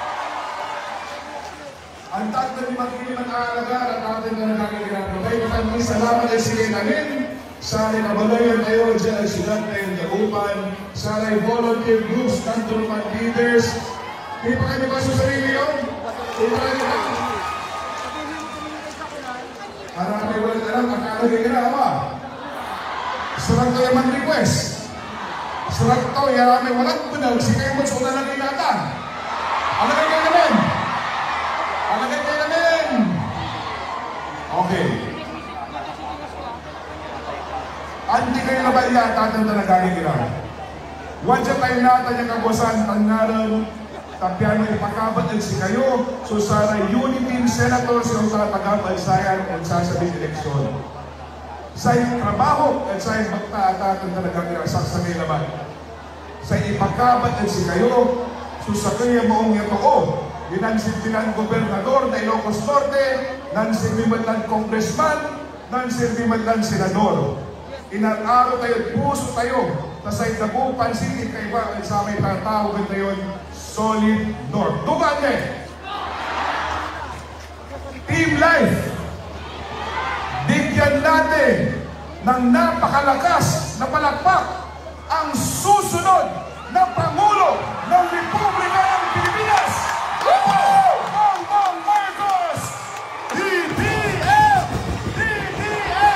Ang tatlo ni Magkiliman Aalagar at atin na nagkakira. Maraming salamat ay sige namin. Sana nabalayan kayo dyan ang siyudad na yung Dagupan. Sana ay volunteer groups, kanturuman leaders. Hindi pa kayo ba sa sarili yun? Hindi pa kayo ba? Marami walang alam, akala kayo ginawa. Sarap to yung request. Sarap to, yarami walang punag. Sikay mo, so na lang inatan. Alagay kayo namin. Alagay kayo namin. Okay. Andi kayo na ba iyata ng talagang gira? Wadya tayo natin yung kabuasan, tangaran, tapyano ipakabat at si kayo, so sana unity senators yung tatagapalsayan at sasabing eleksyon. Sa trabaho at sa magtaatan ng talagang gira, sasabing naman. Sa ipakabat at si kayo, so sa kaya moong ito dinansin bilang gobernador na Ilocos Norte, nansin bilang congressman, nansin bilang senador. Inataro tayo, puso tayo, sa Dagupan City, kayo ba, sa may tatawag tayo, Solid North. Dugan niya! Team Life, bigyan natin ng napakalakas na palakpak ang susunod na Pangulo ng Republika ng Pilipinas, Bongbong Marcos! DDM! DDM!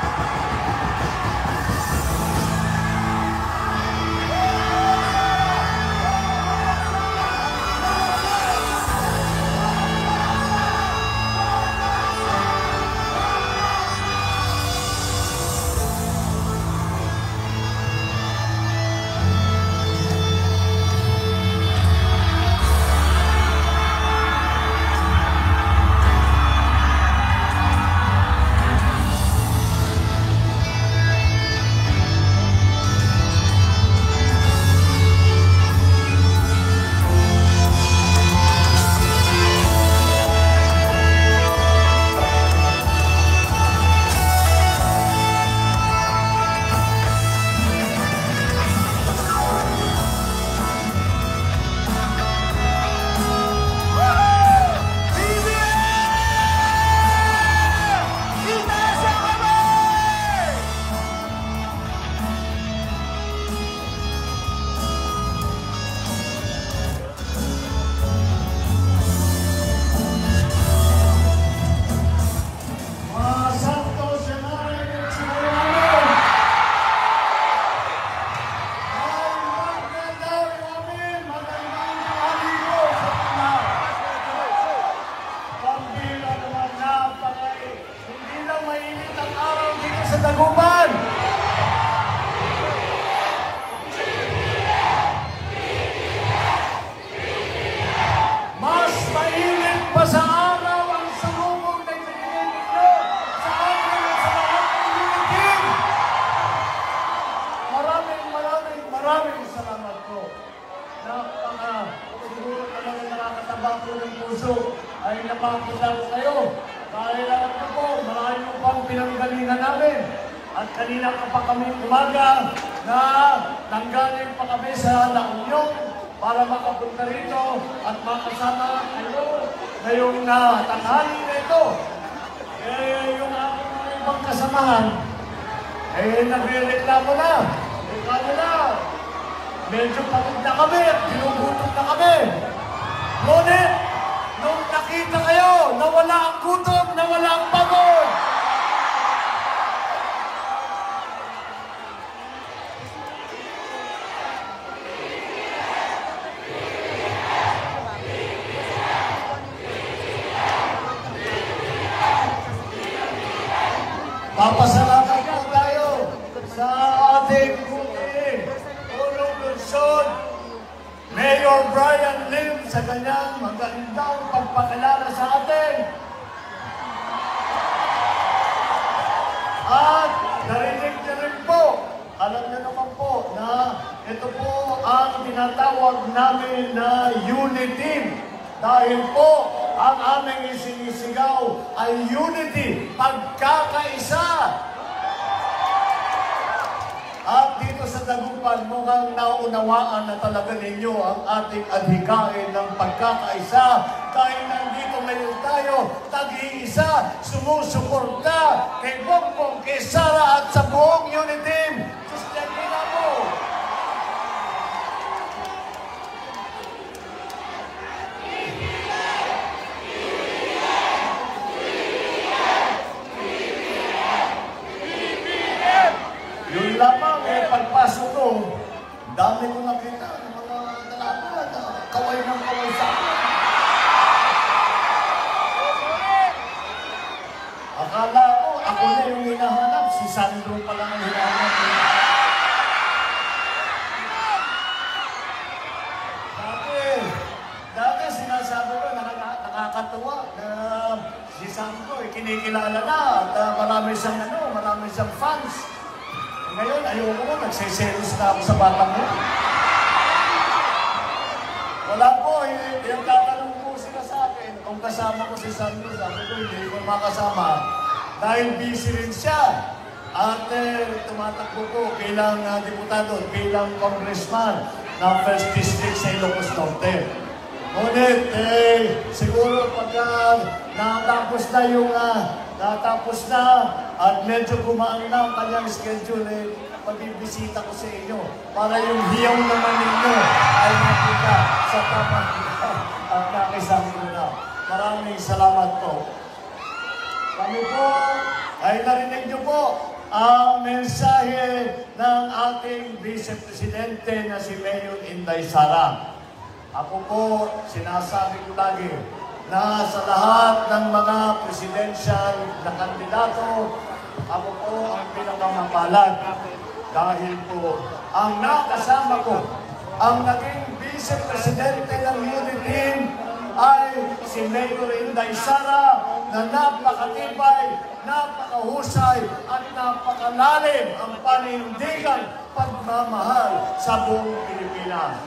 Dagupan! Mas mainit pa sa araw ang salubong na ibigay ninyo sa akin at sa lahat ng unity. Maraming salamat po. Siguro talaga nakakataba po ng puso ay napakita ko kayo. Dahil alam ko po, marami po pang pinanggalingan namin. At kanina pa kami umaga na nanggaling pa kami sa La Union para makapunta rito at makasama kayo ngayong tanghali na ito. Yung aking mga ibang kasamahan, nagre-reklamo na. Reklamo na. Medyo pagod na kami at ginugutom na kami. Ngunit, nung nakita kayo na wala ang gutom, na wala ang pagod, papasalamat po tayo sa ating Pulong Lungsod, Mayor Brian Lim, sa kanyang magandang pagpakilala sa atin. At narinig niyo rin po, alam niyo naman po na ito po ang tinatawag namin na unity. Dahil po, ang aming isinisigaw ay unity, pagkakaisa. At dito sa Dagupan, mukhang naunawaan na talaga ninyo ang ating adhikain ng pagkakaisa. Dahil nandito ngayon tayo, tag-iisa, sumusuporta kay Bongbong, kay Sara at sa buong unity team. Christian Minamo. Yun lamang pagpasok ko, dami ko nakita ng mga dalaga na kaway ng kaway sa akin. Akala ko, ako na yung hinahanap, si Sandro pala ang hinahanap. Dati sinasabi ko, nakakatuwa na si Sandro kinikilala na at marami siyang fans. Ngayon, ayoko mo, nagsiselos na ako sa batang mo. Wala po, yung tatanong po sila sa akin, kung kasama ko si Sandro, sabi ko, hindi ko makasama. Dahil busy rin siya. At tumatakbo po bilang diputado, bilang congressman ng 1st District sa Ilocos Norte. Ngunit, siguro pagka natapos na at medyo gumaan na ang kanyang schedule, pagbibisita ko sa inyo para yung hiyaw naman ninyo ay makita sa tamang at nakisama na. Maraming salamat po. Kami po ay narinig niyo po ang mensahe ng ating Vice Presidente na si Mayor Inday Sara. Ako po, sinasabi ko lagi na sa lahat ng mga presidential na kandidato, ako po ang pinakamapalad. Dahil po, ang nakasama ko, ang naging Vice Presidente ng unity team ay si Mayor Inday Sara na napakatibay, napakahusay at napakalalim ang panindigan pagmamahal sa buong Pilipinas.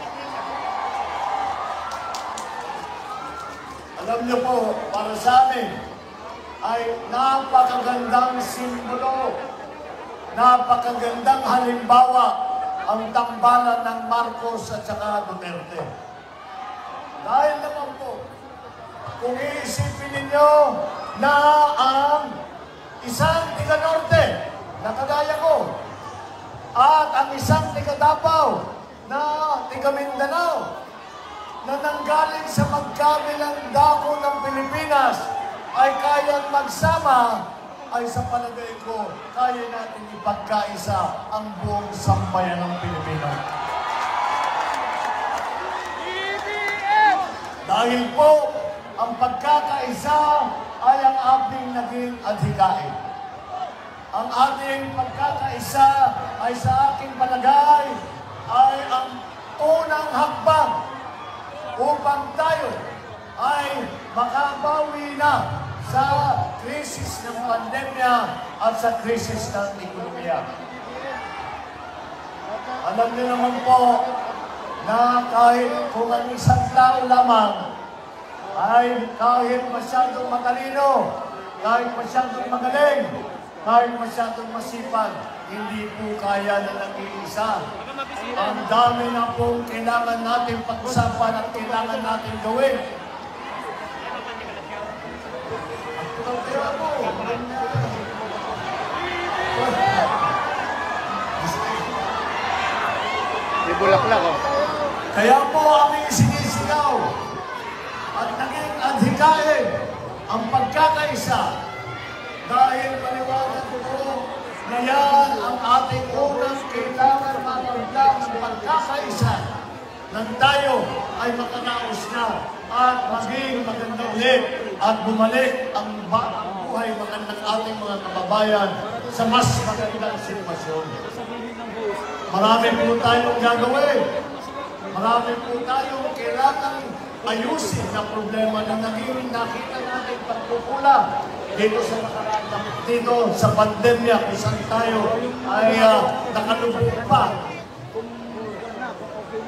Alam niyo po, para sa amin, ay napakagandang simbolo, napakagandang halimbawa ang tambalan ng Marcos at saka Duterte. Dahil naman po, kung iisipin ninyo na ang isang tiga-Norte na kagaya ko at ang isang tiga-Davao na tiga-Mindanao na nanggaling sa magkabilang dako ng Pilipinas ay kayang magsama, ay sa palagay ko, kaya natin ipagkaisa ang buong sambayan ng Pilipinas. Dahil po, ang pagkakaisa ay ang ating naging adhikain. Ang ating pagkakaisa ay sa aking palagay ay ang unang hakbang upang tayo ay makabawi na sa krisis ng pandemya at sa krisis ng ekonomiya. Alam niyo naman po na kahit kung ang isang tao lamang ay kahit masyadong matalino, kahit masyadong magaling, kahit masyadong masipag, hindi po kaya na nag-iisa. Ang dami na pong kailangan natin pag-usapan at kailangan natin gawin. May bulaklak, oh. Kaya po aming sinisigaw at naging adhikain ang pagkakaisa dahil paniwagan ko po na yan ang ating unang kailangan maramdaman ng pagkakaisa nang tayo ay makanaos na at maging maganda ulit at bumalik ang buhay magandang ating mga kababayan sa mas magandang sitwasyon. Marami po tayong gagawin. Marami po tayong kailangan ayusin na problema na naging nakita natin pagkukulang dito sa nakaraan, dito sa pandemya kung saan tayo ay nakalubog pa.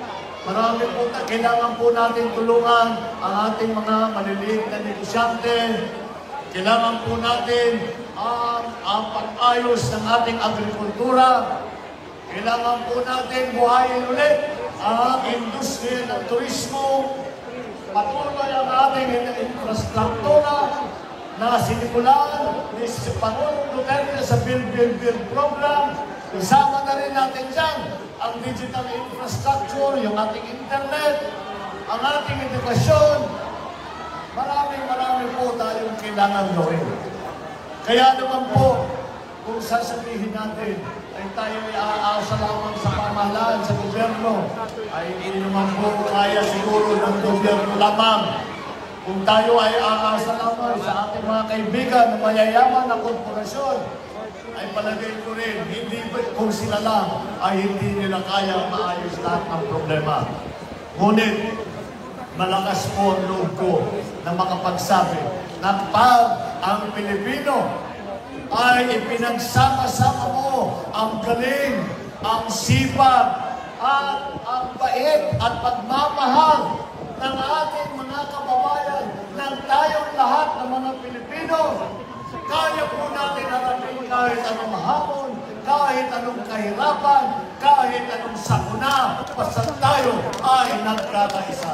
Marami po, kailangan po natin tulungan ang ating mga maliliit na negosyante. Kailangan po natin ang pag-ayos ng ating agrikultura. Kailangan po natin buhayin ulit ang industriya ng turismo. Patuloy ang ating infrastruktura na sinimulan ni Pangulong Duterte sa Build program. Isama na rin natin dyan ang digital infrastructure, yung ating internet, ang ating edukasyon. Marami po tayong kailangan gawin. Kaya naman po, kung sasabihin natin ay tayo ay aasa lamang sa pamahalaan, sa gobyerno, ay hindi naman po kaya siguro ng gobyerno lamang. Kung tayo ay aasa lamang sa ating mga kaibigan na mayayaman na korporasyon, ay palagay ko rin, hindi kung sila lang ay hindi nila kaya maayos lahat ng problema. Ngunit, malakas po ang loob ko na makapagsabi na pag ang Pilipino ay ipinagsama-sama mo ang galing, ang sipag, at ang bait at pagmamahal ng ating mga kababayan, ng tayong lahat ng mga Pilipino, kaya po natin harapin kahit anong hamon, kahit anong kahirapan, kahit anong sakuna, basta tayo ay nagkakaisa.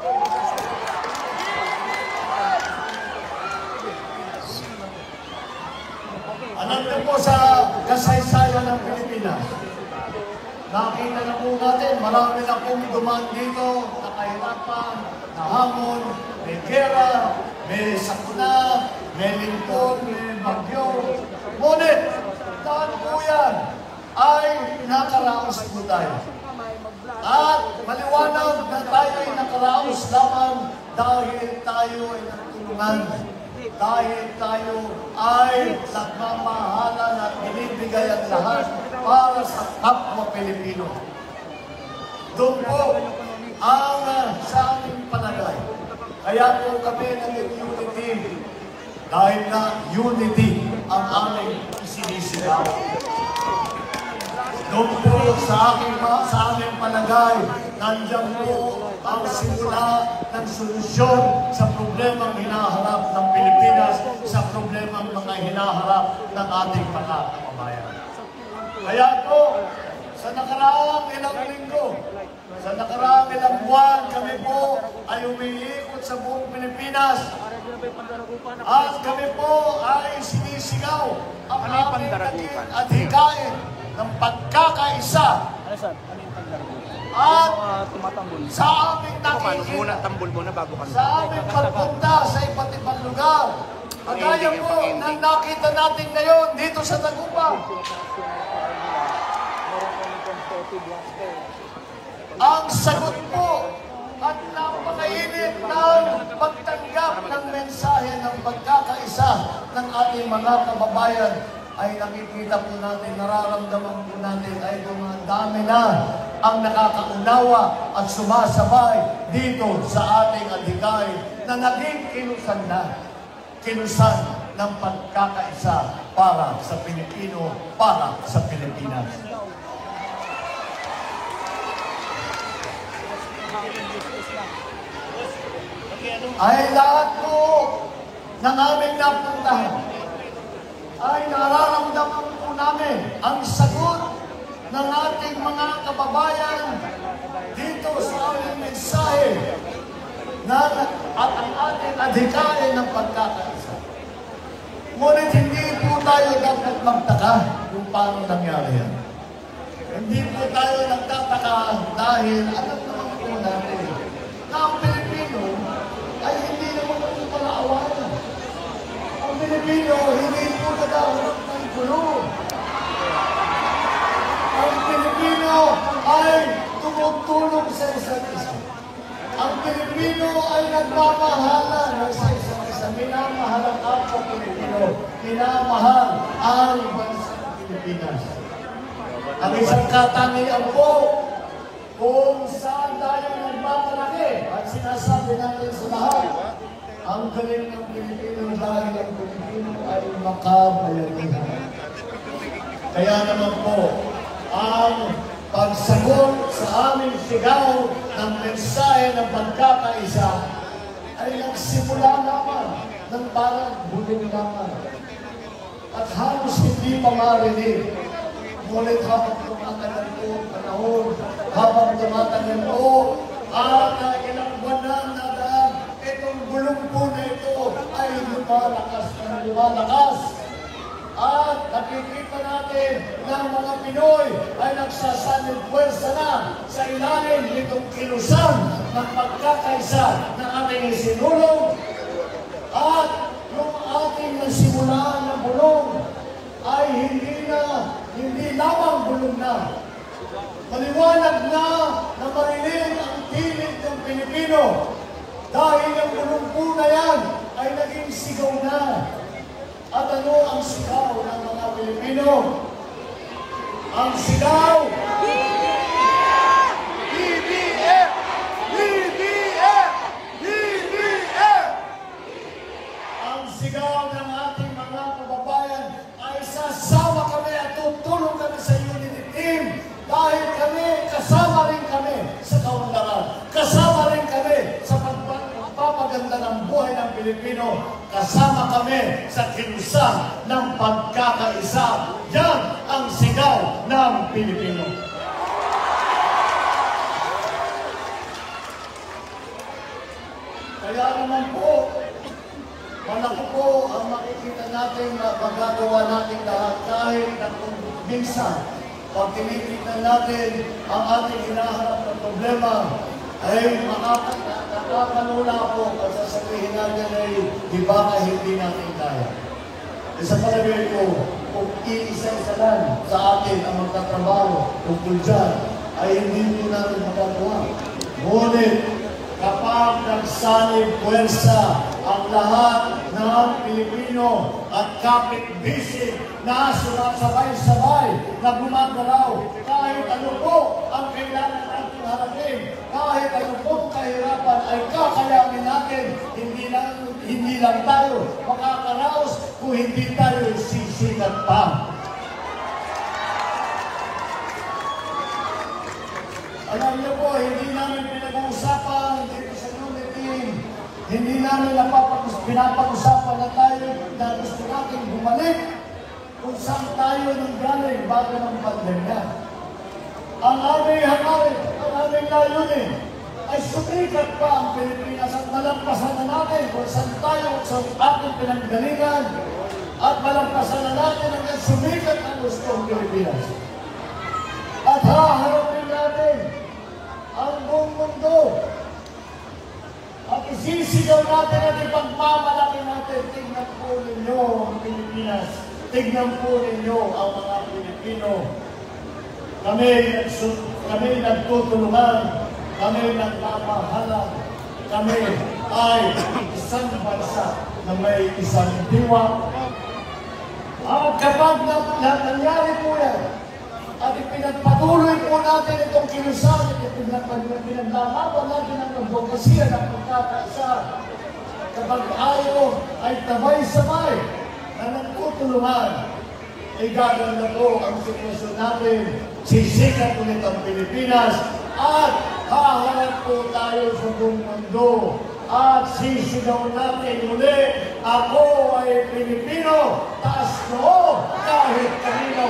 Alam niyo po sa kasaysayan ng Pilipinas, nakita na po natin, marami na pong dumaan dito na kahirapan, na hamon, may gera, may sakuna, may lingkod, may bagyo. Ngunit, lahat po yan ay nakaraos po tayo. At maliwanag na tayo ay nakaraos lamang dahil tayo ay nagtulungan. Dahil tayo ay nagmamahalan at binibigay ang lahat para sa kapwa Pilipino. Doon po ang sa aming palagay. Kaya po kami nag-unity dahil na unity ang aming sinisigaw. Doon po sa aming palagay, nandiyan po ang simula ng solusyon sa problemang hinaharap ng Pilipinas, sa problemang mga hinaharap ng ating mga kababayan. Kaya po, sa nakaraang ilang linggo, sa nakaraang ilang buwan, kami po ay umiikot sa buong Pilipinas. At kami po ay sinisigaw ang aming naging adhikain ng pagkakaisa. At sa aming nakikita, sa aming pagpunta sa iba't ibang lugar, kagaya po na nakita natin ngayon dito sa Tagumpay. Ang sagot po at napakainit ng pagtanggap ng mensahe ng pagkakaisa ng ating mga kababayan ay nakikita po natin, nararamdaman po natin ay dumadami na ang nakakaunawa at sumasabay dito sa ating adhikay na naging kilusan ng pagkakaisa para sa Pilipino, para sa Pilipinas. Ay lahat po ng aming napuntahan ay nararamdaman po namin ang sagot ng ating mga kababayan dito sa aming mensahe at ang ating adhikain ng pagkakaisa. Ngunit hindi po tayo dapat magtaka kung paano nangyari yan. Hindi po tayo nagtataka dahil alam naman po natin na ang Pilipino ay hindi naman po palaawanan. Ang Pilipino hindi po naghahanap ng gulo. Ang Pilipino ay tumutulong sa isa't isa. Ang Pilipino ay nagmamahalan sa isa't isa. Minamahal ang kapwa Pilipino. Minamahal ang bansang Pilipinas. Ang isang katangian po kung saan tayo nagmamalaki at sinasabi natin sa lahat, ang galing ng Pilipino dahil ang Pilipino ay makabayanihan. Kaya naman po, ang pagsagot sa aming sigaw ng mensahe ng pagkakaisa ay nagsimula naman ng parang bulong naman. At halos hindi pa marinig. Ngunit habang tumatagal po ang panahon, habang tumatagal po, at ilang buwan na nadaan, itong bulong po na ito ay lumalakas na lumalakas. At nakikita natin na ang mga Pinoy ay nagsasanib puwersa na sa ilalim nitong kilusan ng pagkakaisa na ating isinulong. At yung ating nasimulaan na bulong ay hindi lamang bulong na. Maliwanag na marinig ang tinig ng Pilipino dahil ang bulong po na yan ay naging sigaw na. At ano ang sigaw ng mga Pilipino? Ang sigaw! BBM! BBM! BBM! BBM! Ang sigaw ng ating mga kababayan ay sasama kami at tutulong kami sa unity team dahil kasama rin kami sa kaunlaran. Kasama rin kami sa pagpapaganda ng buhay ng Pilipino. Kasama kami sa kilusan ng pagkakaisa. Yan ang sigaw ng Pilipino. Kaya naman po, malaki po ang makikita natin na magagawa natin lahat kahit na kung minsan pag tinitignan natin ang ating hinaharap na problema ay nakakalula po at sasabihin natin ay di ba ka hindi natin kaya. Sa palagay ko, kung iisa-isa lang sa atin ang magtatrabaho tungkol dyan ay hindi po natin magagawa. Ngunit kapag nagsanib puwersa ang lahat ng Pilipino at kapit-bisig na sumasabay-sabay na gumagalaw kahit ano po ang kailangan natin harapin, kahit ano pong kahirapan ay kakayanin natin, hindi lang tayo makakaraos kung hindi tayo sisikat pa. Alam niyo po, hindi namin pinag-uusapan dito sa unity, hindi namin pinapag-usapan na tayo na gusto natin bumalik kung saan tayo nang galing bago ng pandemya. Ang aming hangarin, ang aming layunin ay sumikat pa ang Pilipinas at malampasan na natin kung saan tayo sa ating pinanggalingan at malampasan na natin ang sumikat ang gustong Pilipinas. At haharapin natin ang buong mundo at isisigaw natin at ipagmamalaki natin. Tignan po ninyo ang Pilipinas. Tignan po ninyo ang mga Pilipino. Kami nagtutulungan. Kami nagmamahalan. Kami ay isang bansa na may isang diwa. At kapag nangyari po yan, at ipinagpatuloy po natin itong kilusan, pinaglalaban natin ang advokasya ng pagkakaisa. Kapag tayo ay tabay-sabay na nagtutulungan, ay gaganda po ang sitwasyon natin, sisikat ulit ang Pilipinas, at haharap po tayo sa buong mundo. At sisigaw natin muli, ako ay Pilipino, taas noo kahit kanino.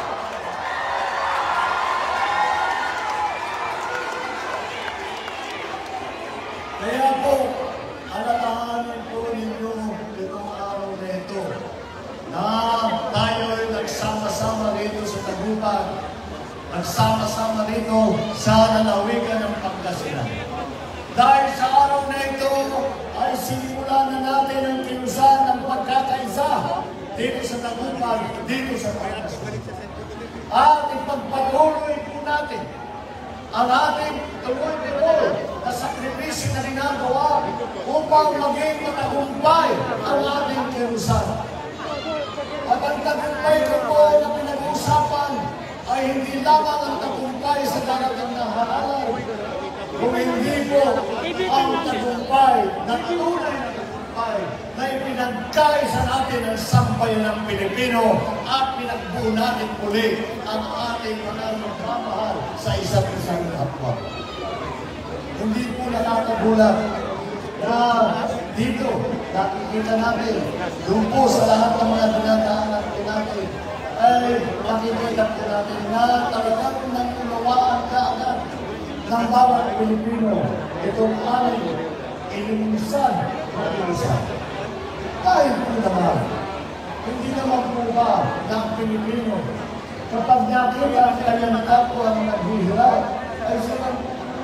Kaya po, alalahanin po ninyo itong araw na ito na tayo ay nagsama-sama rito sa Taguban, nagsama-sama rito sa lalawigan ng Pangasinan. Dahil sa araw na ito ay sinimulan na natin ang kilusan ng pagkakaisa dito sa Taguban, dito sa Pangasinan. At ipagpatuloy po natin ang ating tuloy-tuloy na sakripisyo na ginagawa upang maging matagumpay ang ating kilusan. At ang tagumpay ko po na pinag-uusapan ay hindi lamang ang tagumpay sa darating na halalan, kung hindi po ang tagumpay na tunay na tagumpay tagumpay na ipinagkaisa natin ang sambayan ng Pilipino at pinagbuo natin muli ang ating mga magmamahal sa isa't isang kapwa. Hindi po nakakagulat na dito nakikita natin, doon po sa lahat ng mga dinadaanan natin, ay makikita po natin na talagang nangunawaan kaagad ng bawat Pilipino itong aming ilimusan na ilimusan. Kahit po naman, hindi naman po ba ng Pilipino kapag nakita ang kanyang kapwa ang naghihirap ay silang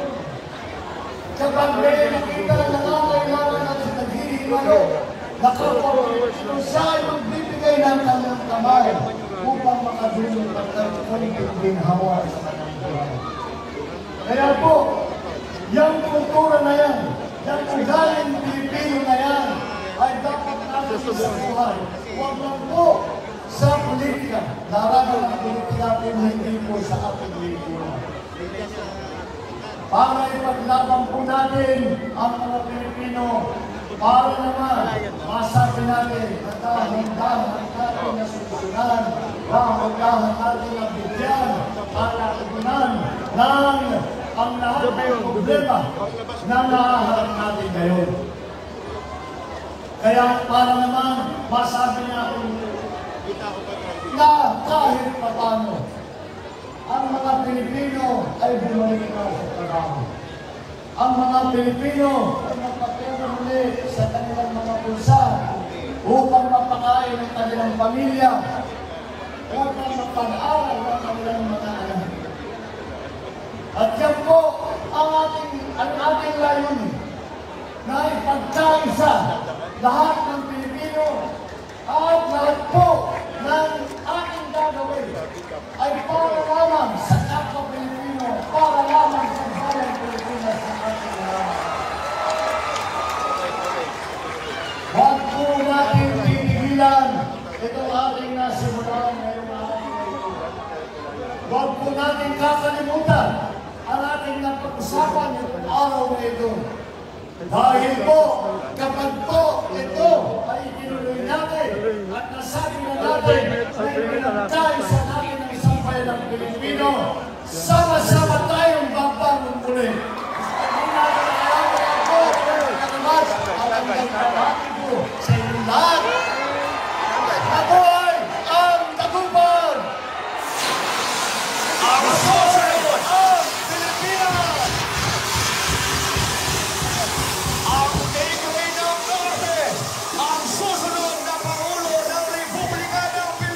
kapag may nakita na nangangailangan at naghihimalo, nakapag-Pilipino siya ay magbibigay ng kanyang kamay upang makadulong ng kanyang ginhawa sa kanyang buhay. Kaya po, yung kultura na yan, yung ugaling Pilipino na yan, ay dapat natin sa buhay. Huwag lang po sa politika. Laragan ang politika natin hindi po sa ating lipunan. Para ipaglaban po natin ang mga Pilipino, para naman masabi natin na dahan-dahan natin na solusyonan, dahan-dahan natin na bigyan at natutunan ng ang lahat ng problema na nahaharap natin ngayon. Kaya para naman masabi natin na kahit paano ang mga Pilipino ay bumalik na sa trabaho. Ang mga Pilipino ay magpapera muli sa kanilang mga bulsa upang mapakain ang kanilang pamilya, upang mapag-aral ang kanilang mga anak. At yan po ang ating layunin na ipagkaisa lahat ng Pilipino at lahat po ng ating gagawin ay para lamang sa kapwa Pilipino, para lamang sa bayan Pilipinas sa ating lahat. Huwag po natin tinigilan itong ating nasimulan ngayong araw na ito. Huwag po natin kakalimutan ang ating napag-usapan itong araw na ito. Dahil po, kapag po ito ay tinuloy natin at nasabi na natin ay pinagkaisa natin ang sambayan ng Pilipino, sama-sama tayong babangon muli. Hindi natin kailangan po nakamas ang nagkakati po sa inyong lahat. Mabuhay ang Taguban! Ang susunod ang Pilipinas! Ang Tigre ng Norte, ang susunod na Pangulo ng Republika ng Pilipinas!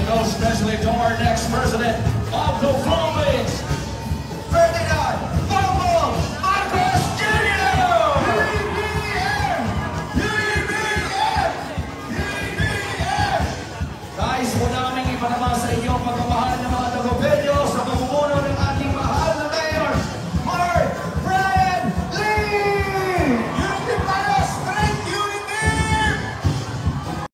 goes especially to our next president of the Philippines,